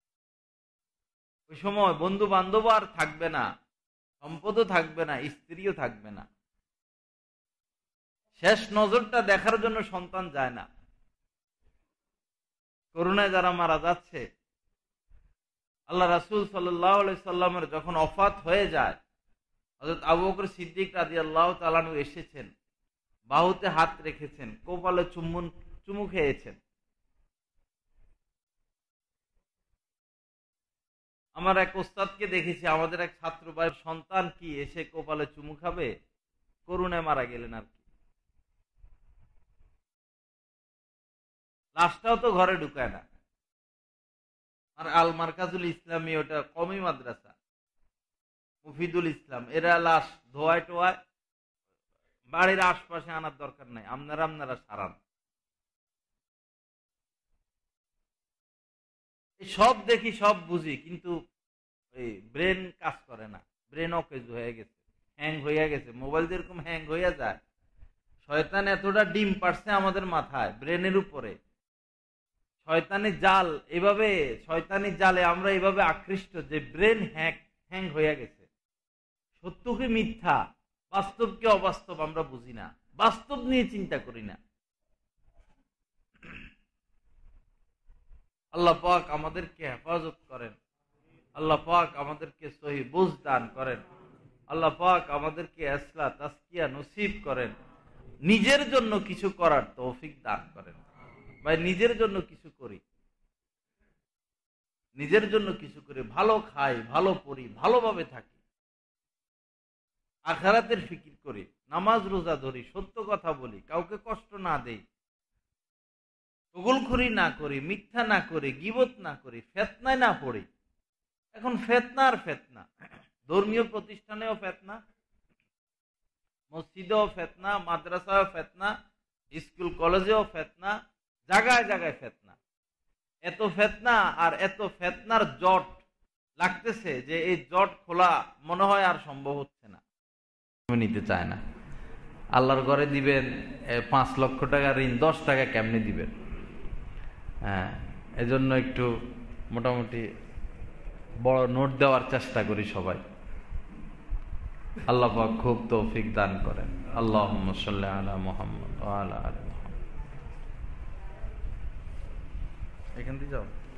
[SPEAKER 1] ওই সময় বন্ধু বান্ধব আর থাকবে না, সম্পদও থাকবে না, স্ত্রীও থাকবে না। শেষ নজরটা দেখার জন্য সন্তান যায় না। করোনায় যারা মারা যাচ্ছে, আল্লাহ রাসূল সাল্লাল্লাহু আলাইহি সাল্লামের যখন ওফাত হয়ে যায়, হযরত আবু বকর সিদ্দিক রাদিয়াল্লাহু তাআলা আনহু এসেছেন, বাহুতে হাত রেখেছেন, কপালে চুমু খেয়েছেন। আমার এক ওস্তাদকে দেখেছি, আমাদের এক ছাত্র ভাইয়ের সন্তান কি এসে কপালে চুমু খাবে? করোনায় মারা গেলেন আর কি। লাশটাও তো ঘরে ঢুকায় না। আর আল মারকাজুল ইসলামী, ওটা কওমি মাদ্রাসা, মুফিদুল ইসলাম, এরা লাশ ধোয়ায় টোয়ায়, বাড়ির আশপাশে আনার দরকার নাই, আপনারা সারান। সব দেখি, সব বুঝি, কিন্তু ওই ব্রেন কাজ করে না। ব্রেন অকেজ হয়ে গেছে, হ্যাং হইয়া গেছে। মোবাইল যেরকম হ্যাং হইয়া যায়, শয়তান এতটা ডিম পারছে আমাদের মাথায়, ব্রেনের উপরে। শয়তানি জাল, এভাবে শয়তানি জালে আমরা এভাবে আকৃষ্ট যে ব্রেন হ্যাং হইয়া গেছে। সত্য কি মিথ্যা, বাস্তব কি অবাস্তব আমরা বুঝি না, বাস্তব নিয়ে চিন্তা করি না। আল্লাহ পাক আমাদেরকে হেফাজত করেন, আল্লাহ পাক আমাদেরকে সহি বুঝ দান করেন। আল্লাহ পাক আমাদেরকে ইসলাহ তাসকিয়া নসিব করেন, নিজের জন্য কিছু করার তৌফিক দান করেন। ভাই নিজের জন্য কিছু করি, নিজের জন্য কিছু করি, ভালো খাই, ভালো পড়ি, ভালোভাবে থাকি, আখিরাতের ফিকির করি, নামাজ রোজা ধরি, সত্য কথা বলি, কাউকে কষ্ট না দেই, চগলখড়ি না করি, মিথ্যা না করি, গীবত না করি, ফিতনায় না পড়ি। এখন ফিতনা আর ফিতনা, ধর্মীয় প্রতিষ্ঠানেও ফিতনা, মসজিদেও ফিতনা, মাদ্রাসায়ও ফিতনা, স্কুল কলেজেও ফিতনা, জায়গায় জায়গায় ফিতনা। এত ফিতনা আর এত ফিতনার জট লাগতেছে যে এই জট খোলা মনে হয় আর সম্ভব হচ্ছে না, নিতে চায় না। আল্লাহর ঘরে দিবেন 5 লক্ষ টাকা ঋণ, 10 টাকা কেমনে দিবেন? হ্যাঁ, এজন্য একটু মোটামুটি বড় নোট দেওয়ার চেষ্টা করি সবাই। আল্লাহ পাক খুব তৌফিক দান করেন। আল্লাহুম্মা সাল্লি আলা মুহাম্মদ ওয়া আলা আলি মুহাম্মদ। এখান দিয়ে যাও।